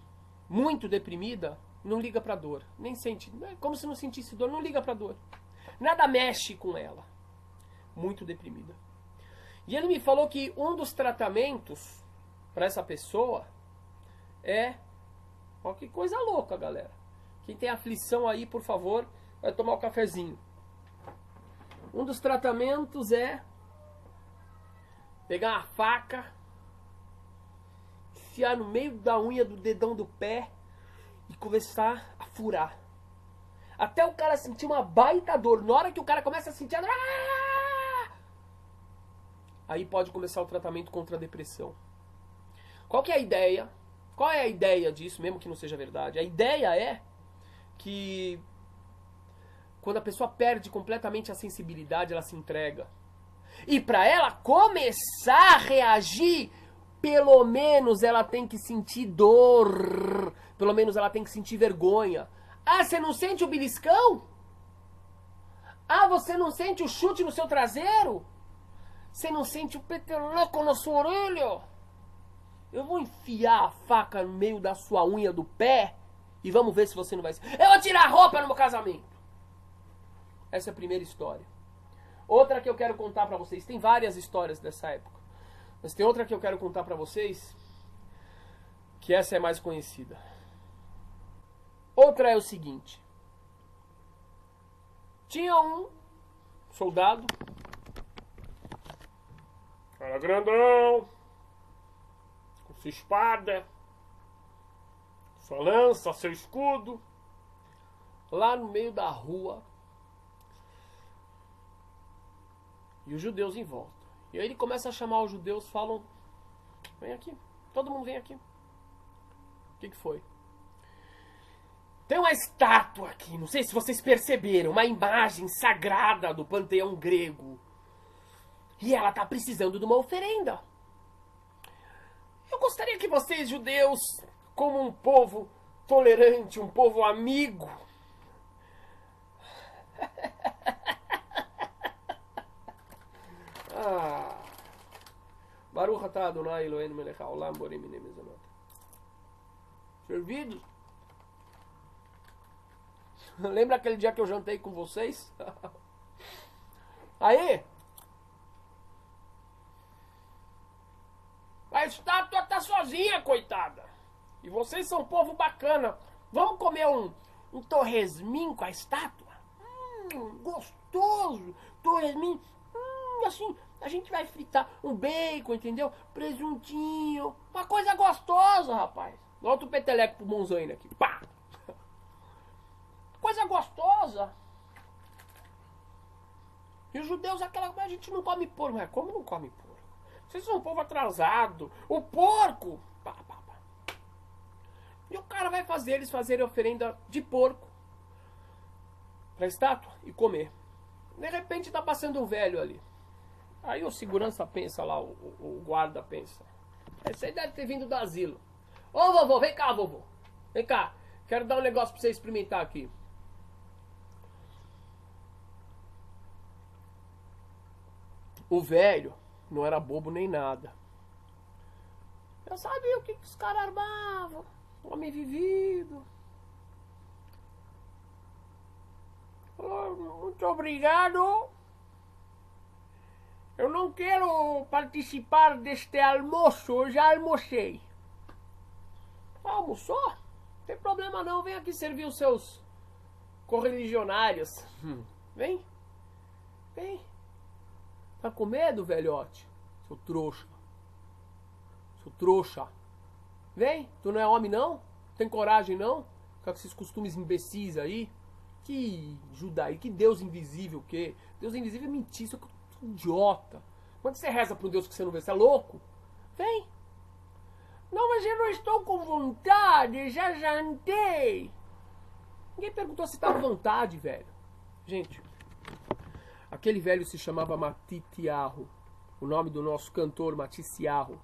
não liga pra dor. Nem sente. É como se não sentisse dor, não liga pra dor. Nada mexe com ela. Muito deprimida. E ele me falou que um dos tratamentos pra essa pessoa é... Ó, que coisa louca, galera. Quem tem aflição aí, por favor, vai tomar um cafezinho. Um dos tratamentos é pegar uma faca, enfiar no meio da unha do dedão do pé e começar a furar. Até o cara sentir uma baita dor. Na hora que o cara começa a sentir a dor, aí pode começar o tratamento contra a depressão. Qual que é a ideia? Qual é a ideia disso, mesmo que não seja verdade? A ideia é que quando a pessoa perde completamente a sensibilidade, ela se entrega. E para ela começar a reagir, pelo menos ela tem que sentir dor. Pelo menos ela tem que sentir vergonha. Ah, você não sente o beliscão? Ah, você não sente o chute no seu traseiro? Você não sente o peteleco na sua orelha? Eu vou enfiar a faca no meio da sua unha do pé e vamos ver se você não vai... Eu vou tirar a roupa no meu casamento. Essa é a primeira história. Outra que eu quero contar pra vocês. Tem várias histórias dessa época. Mas tem outra que eu quero contar pra vocês, que essa é mais conhecida. Outra é o seguinte. Tinha um soldado, cara grandão, com sua espada, sua lança, seu escudo, lá no meio da rua, e os judeus em volta. E aí ele começa a chamar os judeus, falam, vem aqui, todo mundo vem aqui. O que foi? Tem uma estátua aqui, não sei se vocês perceberam, uma imagem sagrada do panteão grego. E ela está precisando de uma oferenda. Eu gostaria que vocês, judeus, como um povo tolerante, um povo amigo, Baruch atah Adonai Eloheinu melech haolam borei minei mezonot. Servidos? Lembra aquele dia que eu jantei com vocês? Aí, A estátua tá sozinha, coitada. E vocês são um povo bacana. Vamos comer um torresmin com a estátua? Gostoso. Torresmin. Assim, a gente vai fritar um bacon, entendeu? Presuntinho. Uma coisa gostosa, rapaz. Volta o peteleco pro Monzaine aqui. Pá! Coisa gostosa. E os judeus, a gente não come porco. Mas como não come porco? Vocês são um povo atrasado. O porco! Pá, pá, pá. E o cara vai fazer eles fazerem oferenda de porco pra estátua e comer. De repente tá passando um velho ali. Aí o segurança pensa lá, o guarda pensa. Esse aí deve ter vindo do asilo. Ô vovô, vem cá, vovô. Vem cá. Quero dar um negócio pra você experimentar aqui. O velho não era bobo nem nada. Eu sabia o que os caras armavam. Homem vivido. Oh, muito obrigado. Eu não quero participar deste almoço. Eu já almocei. Almoçou? Não tem problema não. Vem aqui servir os seus correligionários. Vem. Vem. Tá com medo, velhote? Seu trouxa. Seu trouxa. Vem. Tu não é homem, não? Tem coragem, não? Ficar com esses costumes imbecis aí. Que judaísmo, que Deus invisível, o quê? Deus invisível é mentira, isso é idiota. Quando você reza para um Deus que você não vê, você é louco? Vem. Não, mas eu não estou com vontade, já jantei. Ninguém perguntou se tá com vontade, velho. Gente, aquele velho se chamava Matitiarro. O nome do nosso cantor, Maticiarro.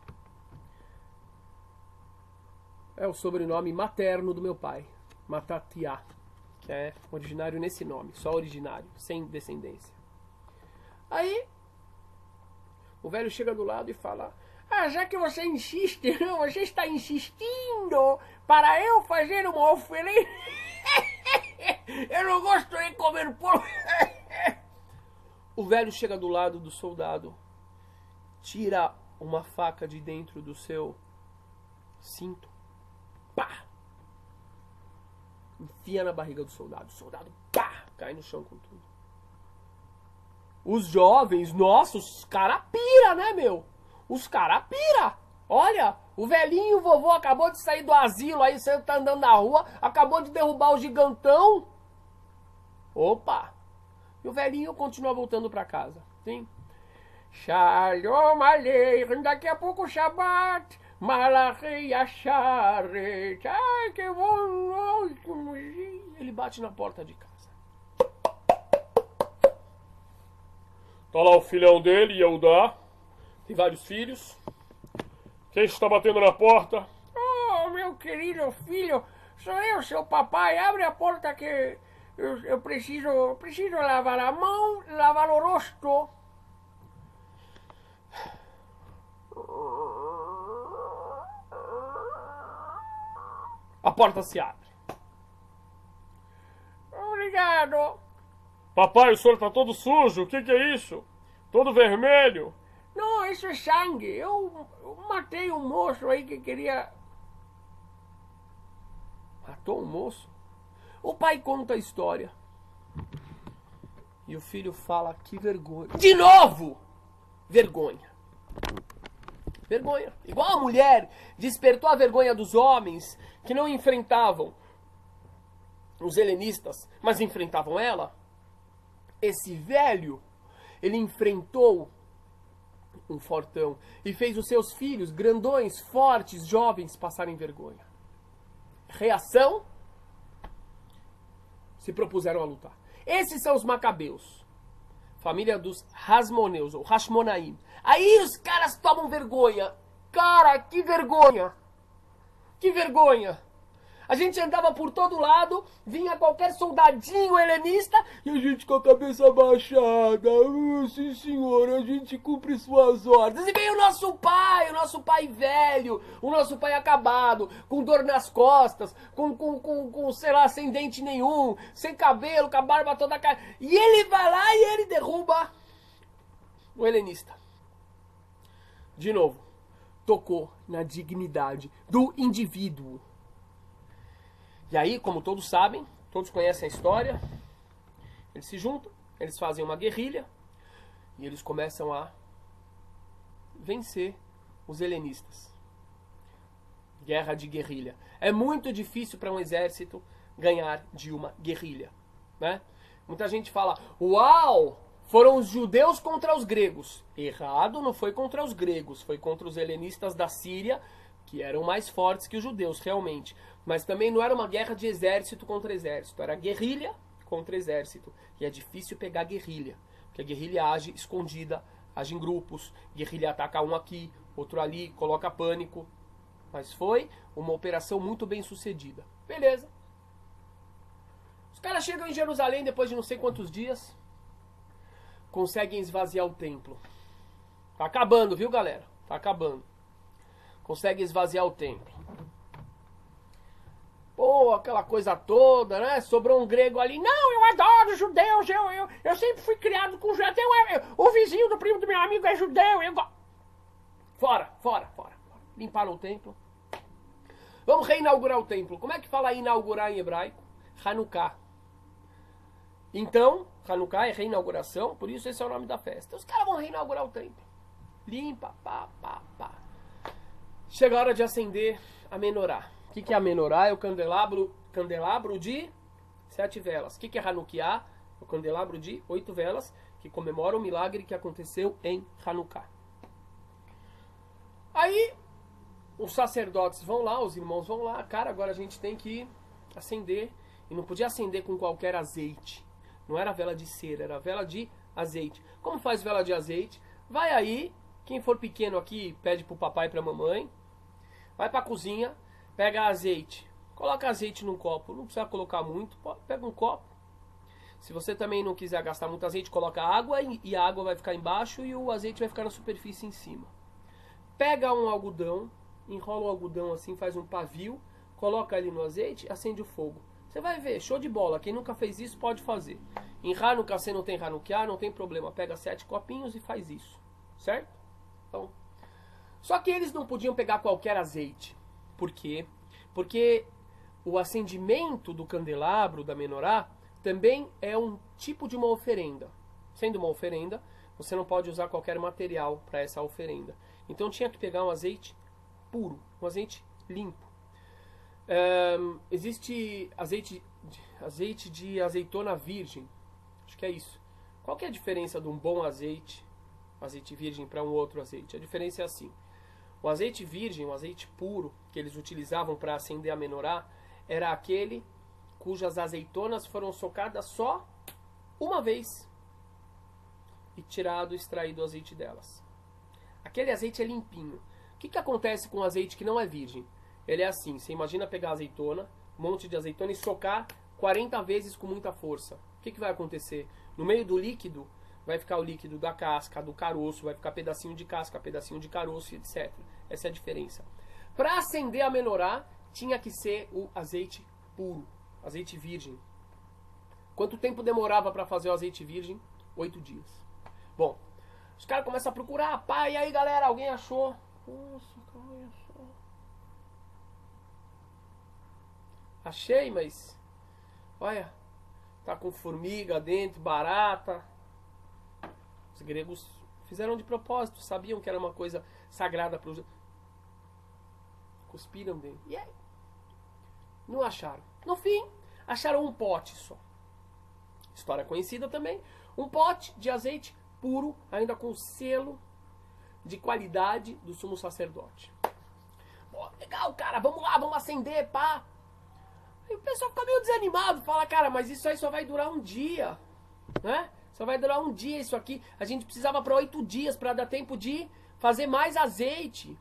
É o sobrenome materno do meu pai, Matatiá. É originário nesse nome, só originário, sem descendência. Aí, o velho chega do lado e fala: ah, já que você insiste, você está insistindo para eu fazer uma oferenda. Eu não gosto de comer porco. O velho chega do lado do soldado, tira uma faca de dentro do seu cinto, pá! Enfia na barriga do soldado. O soldado, pá! Cai no chão com tudo. Os jovens, nossa, os cara pira, né, meu? Os cara pira. Olha, o velhinho, o vovô acabou de sair do asilo, aí você tá andando na rua, acabou de derrubar o gigantão. Opa! E o velhinho continua voltando pra casa. Sim? Shalom Aleichem, daqui a pouco o Shabbat. Malachei Acharet. Ai, que bom. Ele bate na porta de casa. Tá lá o filhão dele, Yehudá. Tem vários filhos. Quem está batendo na porta? Oh, meu querido filho. Sou eu, seu papai. Abre a porta que eu preciso lavar a mão, lavar o rosto. A porta se abre. Obrigado. Papai, o senhor tá todo sujo. O que é isso? Todo vermelho. Não, isso é sangue. Eu matei um moço aí que queria... Matou um moço? O pai conta a história. E o filho fala, que vergonha. De novo! Vergonha. Vergonha. Igual a mulher despertou a vergonha dos homens que não enfrentavam os helenistas, mas enfrentavam ela. Esse velho, ele enfrentou um fortão e fez os seus filhos, grandões, fortes, jovens, passarem vergonha. Reação, se propuseram a lutar. Esses são os macabeus, família dos Hasmoneus, ou Hashmonaim. Aí os caras tomam vergonha. Cara, que vergonha! Que vergonha! A gente andava por todo lado, vinha qualquer soldadinho helenista e a gente com a cabeça baixada. Sim, senhor, a gente cumpre suas ordens. E veio o nosso pai velho, o nosso pai acabado, com dor nas costas, com sei lá, sem dente nenhum, sem cabelo, com a barba toda cara. E ele vai lá e ele derruba o helenista. De novo, tocou na dignidade do indivíduo. E aí, como todos sabem, todos conhecem a história, eles se juntam, eles fazem uma guerrilha e eles começam a vencer os helenistas. Guerra de guerrilha. É muito difícil para um exército ganhar de uma guerrilha, né? Muita gente fala, uau, foram os judeus contra os gregos. Errado, não foi contra os gregos, foi contra os helenistas da Síria, que eram mais fortes que os judeus, realmente. Mas também não era uma guerra de exército contra exército, era guerrilha contra exército. E é difícil pegar guerrilha, porque a guerrilha age escondida, age em grupos, guerrilha ataca um aqui, outro ali, coloca pânico. Mas foi uma operação muito bem sucedida. Beleza. Os caras chegam em Jerusalém depois de não sei quantos dias. Conseguem esvaziar o templo. Tá acabando, viu, galera? Tá acabando. Conseguem esvaziar o templo. Pô, aquela coisa toda, né? Sobrou um grego ali. Não, eu adoro judeus. Eu sempre fui criado com judeu. O vizinho do primo do meu amigo é judeu. Fora. Limparam o templo. Vamos reinaugurar o templo. Como é que fala inaugurar em hebraico? Hanukkah. Então, Hanukkah é reinauguração, por isso esse é o nome da festa. Os caras vão reinaugurar o templo. Limpa, pá. Chega a hora de acender a menorá. O que é a menorá? É o candelabro de 7 velas. O que é Hanukkah? É o candelabro de 8 velas, que comemora o milagre que aconteceu em Hanukkah. Aí, os sacerdotes vão lá, os irmãos vão lá. Cara, agora a gente tem que acender. E não podia acender com qualquer azeite. Não era vela de cera, era vela de azeite. Como faz vela de azeite? Vai aí, quem for pequeno aqui, pede pro papai e pra mamãe. Vai pra cozinha, pega azeite. Coloca azeite num copo. Não precisa colocar muito, pega um copo. Se você também não quiser gastar muito azeite, coloca água e a água vai ficar embaixo e o azeite vai ficar na superfície em cima. Pega um algodão, enrola o algodão assim, faz um pavio, coloca ali no azeite, acende o fogo. Você vai ver, show de bola. Quem nunca fez isso pode fazer. Em Hanukkah, você não tem Hanukkah, não tem problema. Pega 7 copinhos e faz isso. Certo? Então, só que eles não podiam pegar qualquer azeite. Por quê? Porque o acendimento do candelabro, da menorá, também é um tipo de uma oferenda. Sendo uma oferenda, você não pode usar qualquer material para essa oferenda. Então tinha que pegar um azeite puro, um azeite limpo. Existe azeite de azeitona virgem. Acho que é isso. Qual que é a diferença de um bom azeite virgem, para um outro azeite? A diferença é assim. O azeite virgem, o azeite puro que eles utilizavam para acender a menorá, era aquele cujas azeitonas foram socadas só uma vez e extraído o azeite delas. Aquele azeite é limpinho. O que acontece com o azeite que não é virgem? Ele é assim, você imagina pegar azeitona, um monte de azeitona e socar 40 vezes com muita força. O que vai acontecer? No meio do líquido, vai ficar o líquido da casca, do caroço, vai ficar pedacinho de casca, pedacinho de caroço, etc. Essa é a diferença. Para acender a menorá, tinha que ser o azeite puro, azeite virgem. Quanto tempo demorava para fazer o azeite virgem? 8 dias. Bom, os caras começam a procurar. Pá, e aí galera, alguém achou? Nossa, alguém achou. Achei, mas olha, tá com formiga dentro, barata. Os gregos fizeram de propósito, sabiam que era uma coisa sagrada para os... Cuspiram dentro. E aí? Não acharam. No fim, acharam um pote só. História conhecida também. Um pote de azeite puro, ainda com selo de qualidade do sumo sacerdote. Pô, legal, cara, vamos lá, vamos acender, pá. Aí o pessoal fica meio desanimado, fala, cara, mas isso aí só vai durar um dia, né? Só vai durar um dia isso aqui. A gente precisava para 8 dias para dar tempo de fazer mais azeite.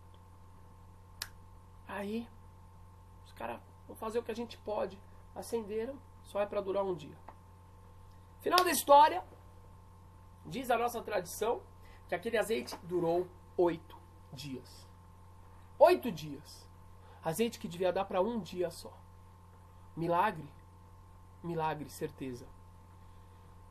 Aí, os caras vão fazer o que a gente pode. Acenderam, só é para durar um dia. Final da história, diz a nossa tradição, que aquele azeite durou 8 dias. 8 dias. Azeite que devia dar para um dia só. Milagre? Milagre, certeza.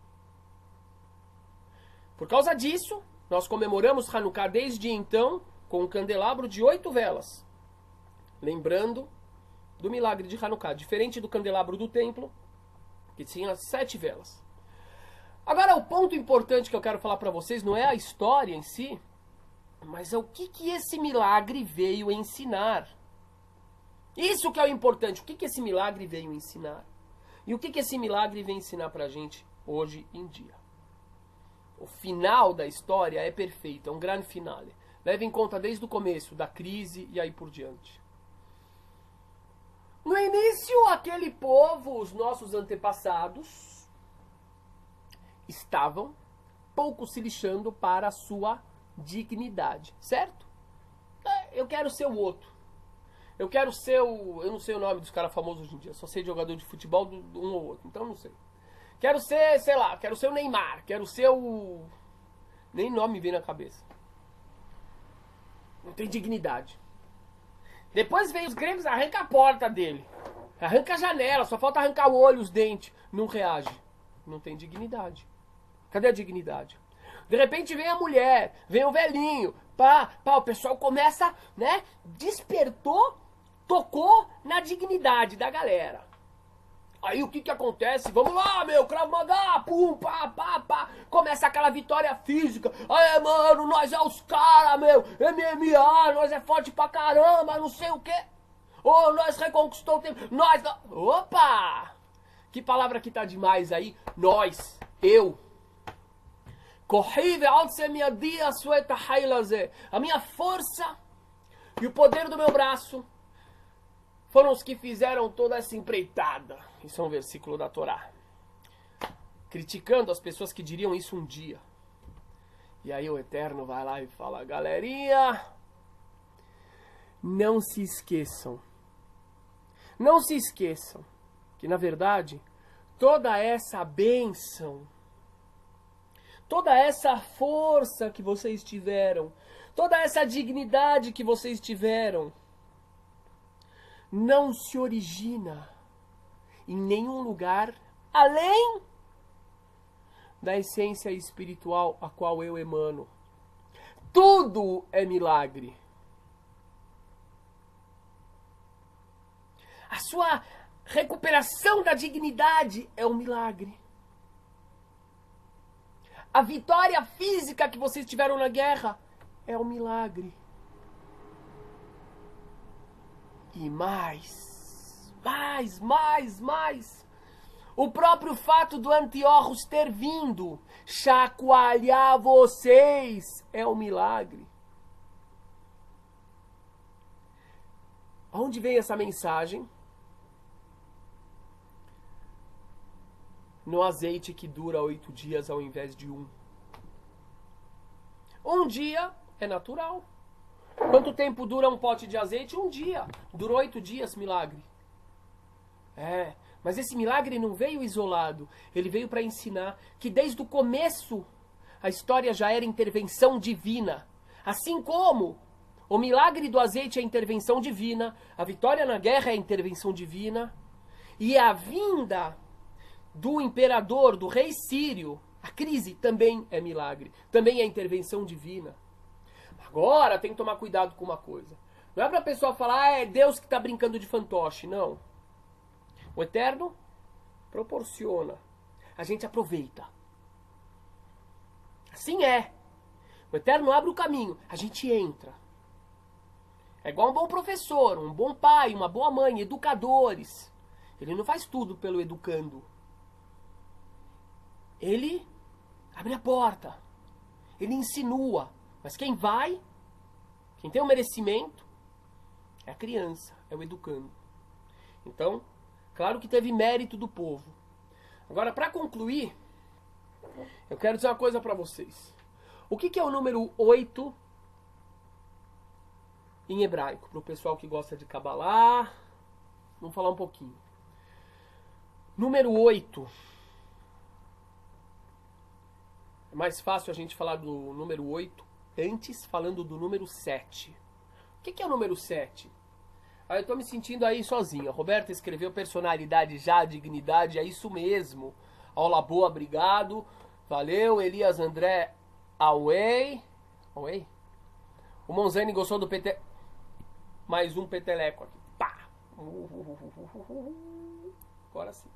Por causa disso, nós comemoramos Hanukkah desde então com um candelabro de 8 velas. Lembrando do milagre de Hanukkah, diferente do candelabro do templo, que tinha 7 velas. Agora, o ponto importante que eu quero falar para vocês não é a história em si, mas é o que esse milagre veio ensinar. Isso que é o importante, o que esse milagre veio ensinar. E o que esse milagre vem ensinar pra gente hoje em dia. O final da história é perfeito, é um grande finale. Leve em conta desde o começo da crise e aí por diante. No início, aquele povo, os nossos antepassados, estavam pouco se lixando para a sua dignidade, certo? Eu quero ser o outro. Eu quero ser o... Eu não sei o nome dos caras famosos hoje em dia, só sei de jogador de futebol do um ou outro, então não sei. Quero ser, sei lá, quero ser o Neymar, quero ser o... Nem nome me vem na cabeça. Não tem dignidade. Depois vem os gregos, arranca a porta dele. Arranca a janela, só falta arrancar o olho, os dentes. Não reage. Não tem dignidade. Cadê a dignidade? De repente vem a mulher, vem o velhinho. O pessoal começa, né? Despertou, tocou na dignidade da galera. Aí o que acontece? Vamos lá, meu, Krav Maga, pum, pá. Começa aquela vitória física. Aí, mano, nós é os caras, meu. MMA, nós é forte pra caramba, não sei o quê. Ô, nós reconquistou o tempo. Nós... Opa! Que palavra que tá demais aí? Nós, eu. A minha força e o poder do meu braço foram os que fizeram toda essa empreitada. Isso é um versículo da Torá. Criticando as pessoas que diriam isso um dia. E aí o Eterno vai lá e fala: galerinha, não se esqueçam. Não se esqueçam que, na verdade, toda essa bênção, toda essa força que vocês tiveram, toda essa dignidade que vocês tiveram, não se origina em nenhum lugar além da essência espiritual a qual eu emano. Tudo é milagre. A sua recuperação da dignidade é um milagre. A vitória física que vocês tiveram na guerra é um milagre. E mais. O próprio fato do Antíochos ter vindo chacoalhar vocês é um milagre. Aonde vem essa mensagem? No azeite que dura 8 dias ao invés de 1. Um dia é natural. Quanto tempo dura um pote de azeite? Um dia. Durou 8 dias, milagre. Mas esse milagre não veio isolado. Ele veio para ensinar que desde o começo a história já era intervenção divina. Assim como o milagre do azeite é intervenção divina, a vitória na guerra é intervenção divina, e a vinda do imperador, do rei sírio, a crise também é milagre, também é intervenção divina. Agora tem que tomar cuidado com uma coisa. Não é para a pessoa falar, é Deus que está brincando de fantoche, não. O Eterno proporciona, a gente aproveita. Assim é. O Eterno abre o caminho, a gente entra. É igual um bom professor, um bom pai, uma boa mãe, educadores. Ele não faz tudo pelo educando. Ele abre a porta. Ele insinua. Mas quem vai, quem tem o merecimento, é a criança, é o educando. Então, claro que teve mérito do povo. Agora, para concluir, eu quero dizer uma coisa para vocês. O que é o número 8 em hebraico? Para o pessoal que gosta de Kabbalah, vamos falar um pouquinho. Número 8. É mais fácil a gente falar do número 8 antes falando do número 7. O que é o número 7? Eu estou me sentindo aí sozinho. A Roberta escreveu personalidade já, dignidade, é isso mesmo. Aula boa, obrigado. Valeu, Elias André Away. O Monzani gostou do PT. Mais um peteleco aqui. Pá! Agora sim.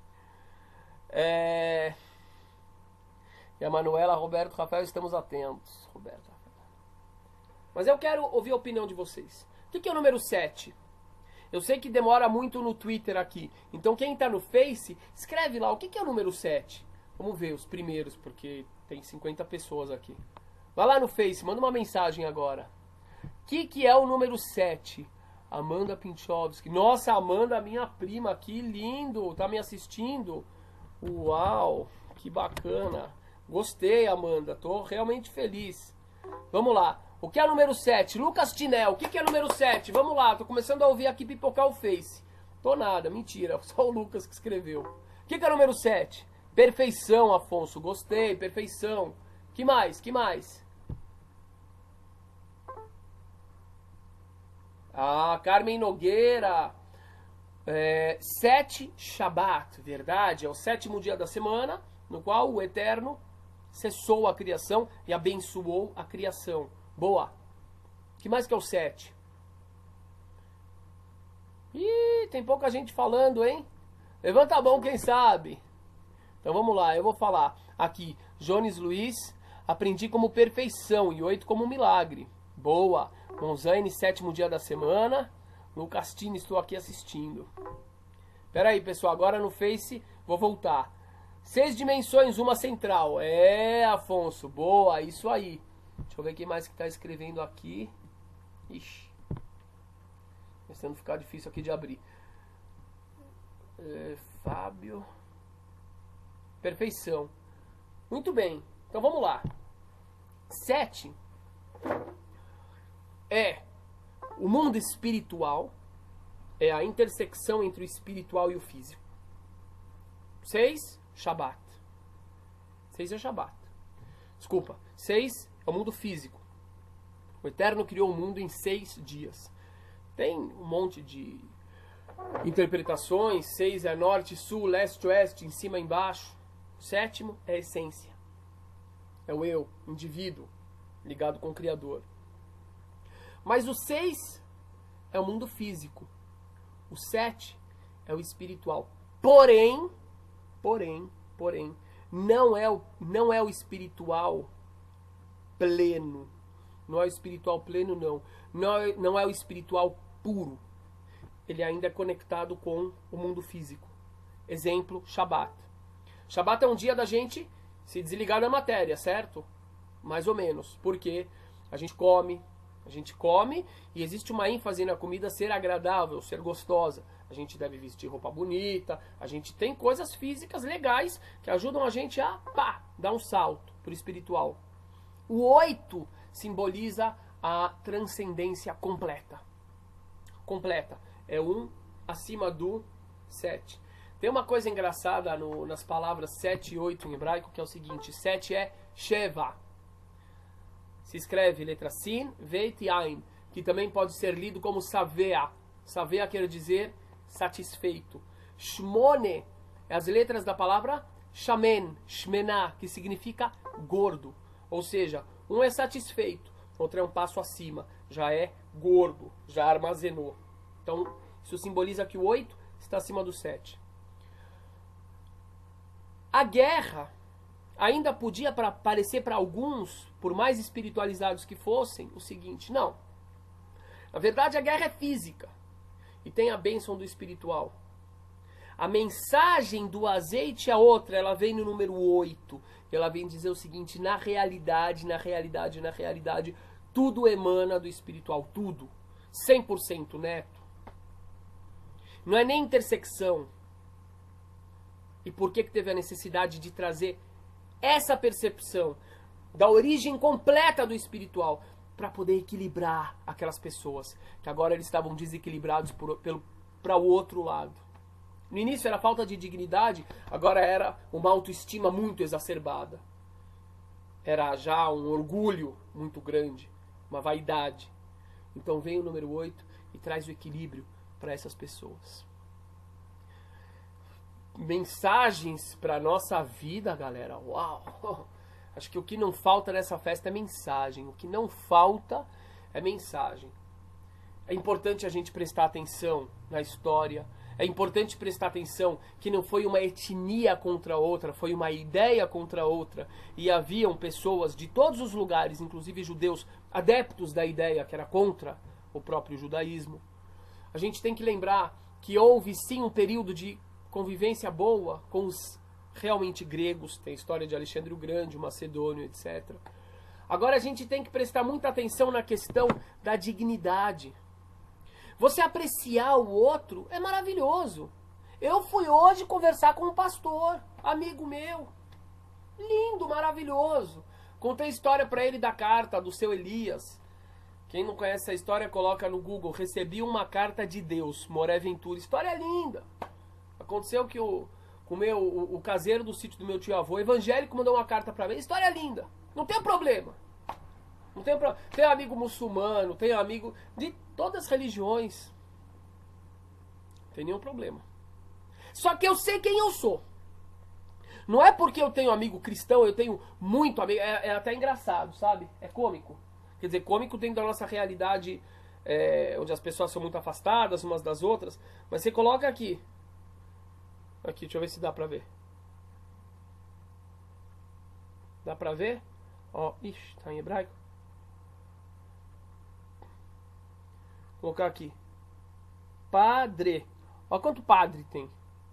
E a Manuela, Roberto, Rafael, estamos atentos. Roberto, Rafael. Mas eu quero ouvir a opinião de vocês. O que é o número 7? Eu sei que demora muito no Twitter aqui. Então quem está no Face, escreve lá. O que é o número 7? Vamos ver os primeiros, porque tem 50 pessoas aqui. Vai lá no Face, manda uma mensagem agora. O que é o número 7? Amanda Pinchovski. Nossa, Amanda, minha prima, que lindo. Tá me assistindo? Uau, que bacana. Gostei, Amanda. Tô realmente feliz. Vamos lá. O que é o número 7? Lucas Tinel. O que é o número 7? Vamos lá. Tô começando a ouvir aqui pipocar o Face. Tô nada, mentira. Só o Lucas que escreveu. O que é o número 7? Perfeição, Afonso. Gostei, perfeição. Que mais? Que mais? Ah, Carmen Nogueira. 7 Shabat, verdade? É o 7º dia da semana, no qual o Eterno cessou a criação e abençoou a criação. Boa. Que mais que é o 7? Ih, tem pouca gente falando, hein? Levanta a mão quem sabe. Então vamos lá, eu vou falar aqui. Jones Luiz, aprendi como perfeição e 8 como milagre. Boa. Monzani, 7º dia da semana. Lucas Tini, estou aqui assistindo. Pera aí, pessoal, agora no Face vou voltar. 6 dimensões, uma central. Afonso, boa, isso aí. Deixa eu ver quem mais que tá escrevendo aqui. Ixi. Começando a ficar difícil aqui de abrir. Fábio. Perfeição. Muito bem, então vamos lá. 7 é o mundo espiritual, é a intersecção entre o espiritual e o físico. 6, Shabat. 6 é Shabat. Desculpa, 6 é o mundo físico. O Eterno criou o mundo em 6 dias. Tem um monte de interpretações. 6 é norte, sul, leste, oeste, em cima, embaixo. O 7º é a essência. É o eu, indivíduo, ligado com o Criador. Mas o 6 é o mundo físico. O 7 é o espiritual. Porém, não é o espiritual pleno. Não é o espiritual pleno, não. Não é o espiritual puro. Ele ainda é conectado com o mundo físico. Exemplo, Shabat. Shabat é um dia da gente se desligar da matéria, certo? Mais ou menos. Porque a gente come e existe uma ênfase na comida ser agradável, ser gostosa. A gente deve vestir roupa bonita, a gente tem coisas físicas legais que ajudam a gente a dar um salto pro espiritual. O 8 simboliza a transcendência completa. Completa. É 1 acima do 7. Tem uma coisa engraçada nas palavras 7 e 8 em hebraico, que é o seguinte: 7 é Sheva. Se escreve letra Sin, Vet e Ain, que também pode ser lido como Savea. Savea quer dizer satisfeito. Shmone é as letras da palavra Shamen, Shmená, que significa gordo. Ou seja, um é satisfeito, outro é um passo acima, já é gordo, já armazenou. Então, isso simboliza que o 8 está acima do 7. A guerra ainda podia parecer para alguns, por mais espiritualizados que fossem, o seguinte: não. Na verdade, a guerra é física e tem a bênção do espiritual. A mensagem do azeite é outra, ela vem no número 8. Ela vem dizer o seguinte: na realidade, tudo emana do espiritual, tudo. 100% neto. Não é nem intersecção. E por que teve a necessidade de trazer essa percepção da origem completa do espiritual para poder equilibrar aquelas pessoas que agora eles estavam desequilibrados para o outro lado? No início era falta de dignidade, agora era uma autoestima muito exacerbada. Era já um orgulho muito grande, uma vaidade. Então vem o número 8 e traz o equilíbrio para essas pessoas. Mensagens para nossa vida, galera. Uau! Acho que o que não falta nessa festa é mensagem. O que não falta é mensagem. É importante a gente prestar atenção na história. É importante prestar atenção que não foi uma etnia contra outra, foi uma ideia contra outra. E haviam pessoas de todos os lugares, inclusive judeus, adeptos da ideia que era contra o próprio judaísmo. A gente tem que lembrar que houve sim um período de convivência boa com os realmente gregos. Tem a história de Alexandre o Grande, o Macedônio, etc. Agora a gente tem que prestar muita atenção na questão da dignidade. Você apreciar o outro é maravilhoso. Eu fui hoje conversar com um pastor, amigo meu. Lindo, maravilhoso. Contei a história para ele da carta do seu Elias. Quem não conhece a história, coloca no Google. Recebi uma carta de Deus, Moré Ventura. História linda. Aconteceu que o caseiro do sítio do meu tio-avô, evangélico, mandou uma carta para mim. História linda. Não tem problema. Não tem problema. Tem amigo muçulmano, tem amigo de todas as religiões. Não tem nenhum problema. Só que eu sei quem eu sou. Não é porque eu tenho amigo cristão, eu tenho muito amigo. É até engraçado, sabe? É cômico. Quer dizer, cômico dentro da nossa realidade, onde as pessoas são muito afastadas umas das outras. Mas você coloca aqui. Aqui, deixa eu ver se dá pra ver. Dá pra ver? Ó, ixi, tá em hebraico. Vou colocar aqui. Padre. Olha quanto padre tem.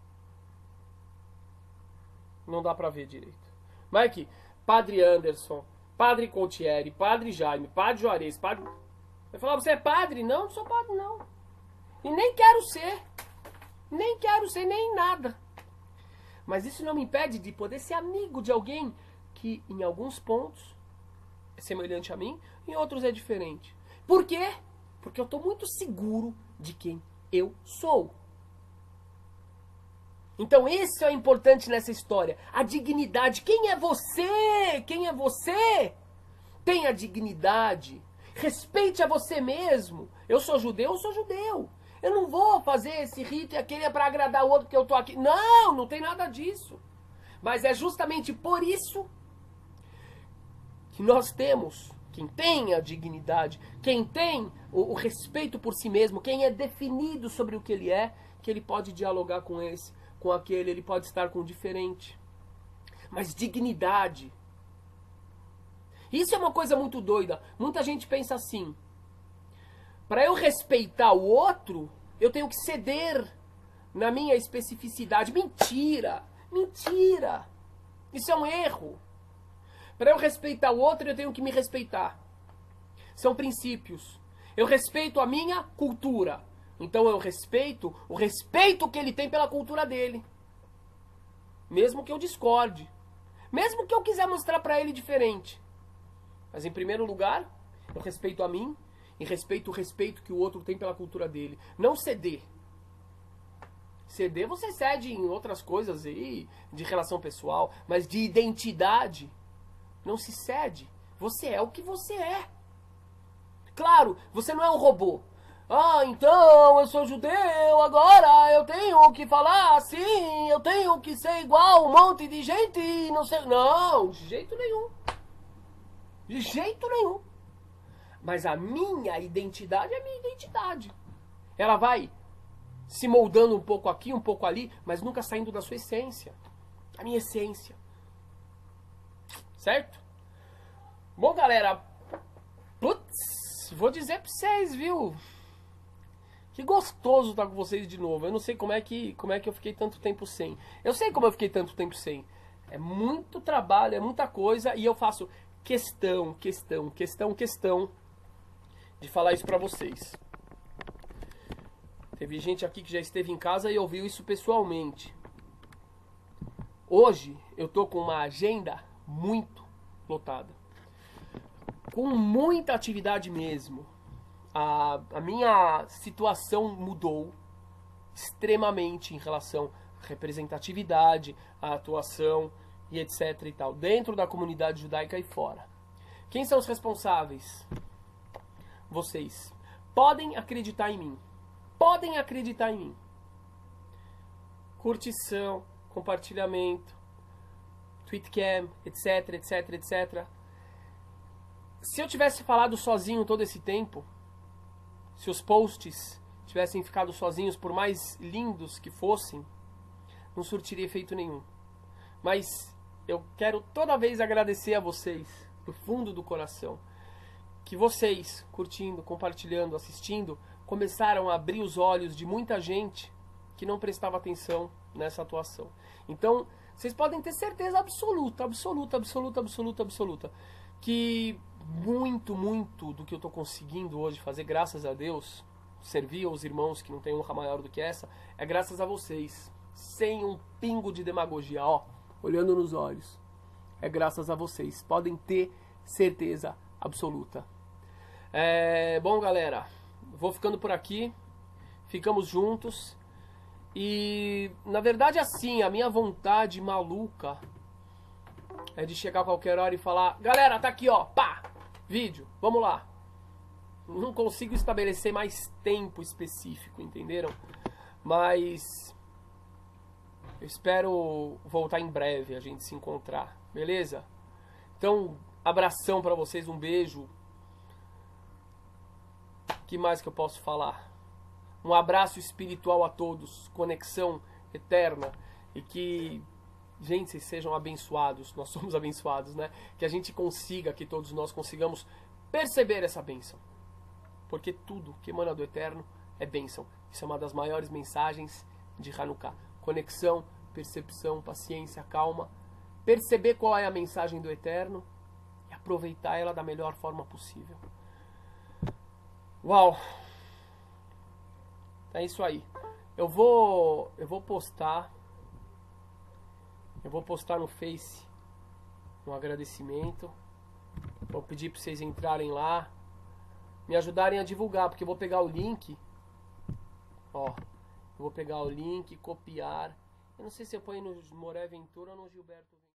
Não dá pra ver direito. Mas aqui. Padre Anderson. Padre Contieri. Padre Jaime. Padre Juarez. Padre... Vai falar, você é padre? Não, não sou padre não. E nem quero ser. Nem quero ser nem nada. Mas isso não me impede de poder ser amigo de alguém que em alguns pontos é semelhante a mim, em outros é diferente. Por quê? Porque eu estou muito seguro de quem eu sou. Então isso é importante nessa história. A dignidade. Quem é você? Quem é você? Tenha dignidade. Respeite a você mesmo. Eu sou judeu, Eu não vou fazer esse rito e aquele é para agradar o outro porque eu estou aqui. Não, não tem nada disso. Mas é justamente por isso que nós temos... Quem tem a dignidade, quem tem o respeito por si mesmo, quem é definido sobre o que ele pode dialogar com esse, com aquele, ele pode estar com o diferente. Mas dignidade. Isso é uma coisa muito doida. Muita gente pensa assim. Para eu respeitar o outro, eu tenho que ceder na minha especificidade. Mentira! Mentira! Isso é um erro. Para eu respeitar o outro, eu tenho que me respeitar. São princípios. Eu respeito a minha cultura. Então eu respeito o respeito que ele tem pela cultura dele. Mesmo que eu discorde. Mesmo que eu quiser mostrar para ele diferente. Mas em primeiro lugar, eu respeito a mim e respeito o respeito que o outro tem pela cultura dele. Não ceder. Ceder você cede em outras coisas aí, de relação pessoal, mas de identidade. Não se cede. Você é o que você é. Claro, você não é um robô. Ah, então eu sou judeu, agora eu tenho que falar assim, eu tenho que ser igual um monte de gente, não sei... Não, de jeito nenhum. De jeito nenhum. Mas a minha identidade é a minha identidade. Ela vai se moldando um pouco aqui, um pouco ali, mas nunca saindo da sua essência. A minha essência. Certo? Bom, galera, putz, vou dizer pra vocês, viu? Que gostoso estar com vocês de novo. Eu não sei como é que eu fiquei tanto tempo sem. Eu sei como eu fiquei tanto tempo sem. É muito trabalho, é muita coisa e eu faço questão de falar isso pra vocês. Teve gente aqui que já esteve em casa e ouviu isso pessoalmente. Hoje eu tô com uma agenda muito lotada. Com muita atividade mesmo. A minha situação mudou extremamente em relação à representatividade, à atuação e etc e tal, dentro da comunidade judaica e fora. Quem são os responsáveis? Vocês. Podem acreditar em mim. Podem acreditar em mim. Curtição, compartilhamento, tweetcam, etc, etc, etc. Se eu tivesse falado sozinho todo esse tempo, se os posts tivessem ficado sozinhos, por mais lindos que fossem, não surtiria efeito nenhum. Mas eu quero toda vez agradecer a vocês, do fundo do coração, que vocês, curtindo, compartilhando, assistindo, começaram a abrir os olhos de muita gente que não prestava atenção nessa atuação. Então, vocês podem ter certeza absoluta, que muito do que eu estou conseguindo hoje fazer, graças a Deus, servir aos irmãos que não tem honra maior do que essa, é graças a vocês, sem um pingo de demagogia, ó, olhando nos olhos. É graças a vocês, podem ter certeza absoluta. Bom, galera, vou ficando por aqui, ficamos juntos. E, na verdade, assim, a minha vontade maluca é de chegar a qualquer hora e falar: galera, tá aqui, ó, pá, vídeo, vamos lá. Não consigo estabelecer mais tempo específico, entenderam? Mas eu espero voltar em breve, a gente se encontrar, beleza? Então, abração pra vocês, um beijo. O que mais que eu posso falar? Um abraço espiritual a todos, conexão eterna, e que, gente, vocês sejam abençoados, nós somos abençoados, né? Que a gente consiga, que todos nós consigamos perceber essa bênção, porque tudo que emana do eterno é bênção. Isso é uma das maiores mensagens de Hanukkah. Conexão, percepção, paciência, calma, perceber qual é a mensagem do eterno e aproveitar ela da melhor forma possível. Uau! É isso aí. Eu vou postar no Face um agradecimento. Vou pedir para vocês entrarem lá, me ajudarem a divulgar, porque eu vou pegar o link. Ó, eu vou pegar o link, copiar. Eu não sei se eu ponho no Moré Ventura ou no Gilberto.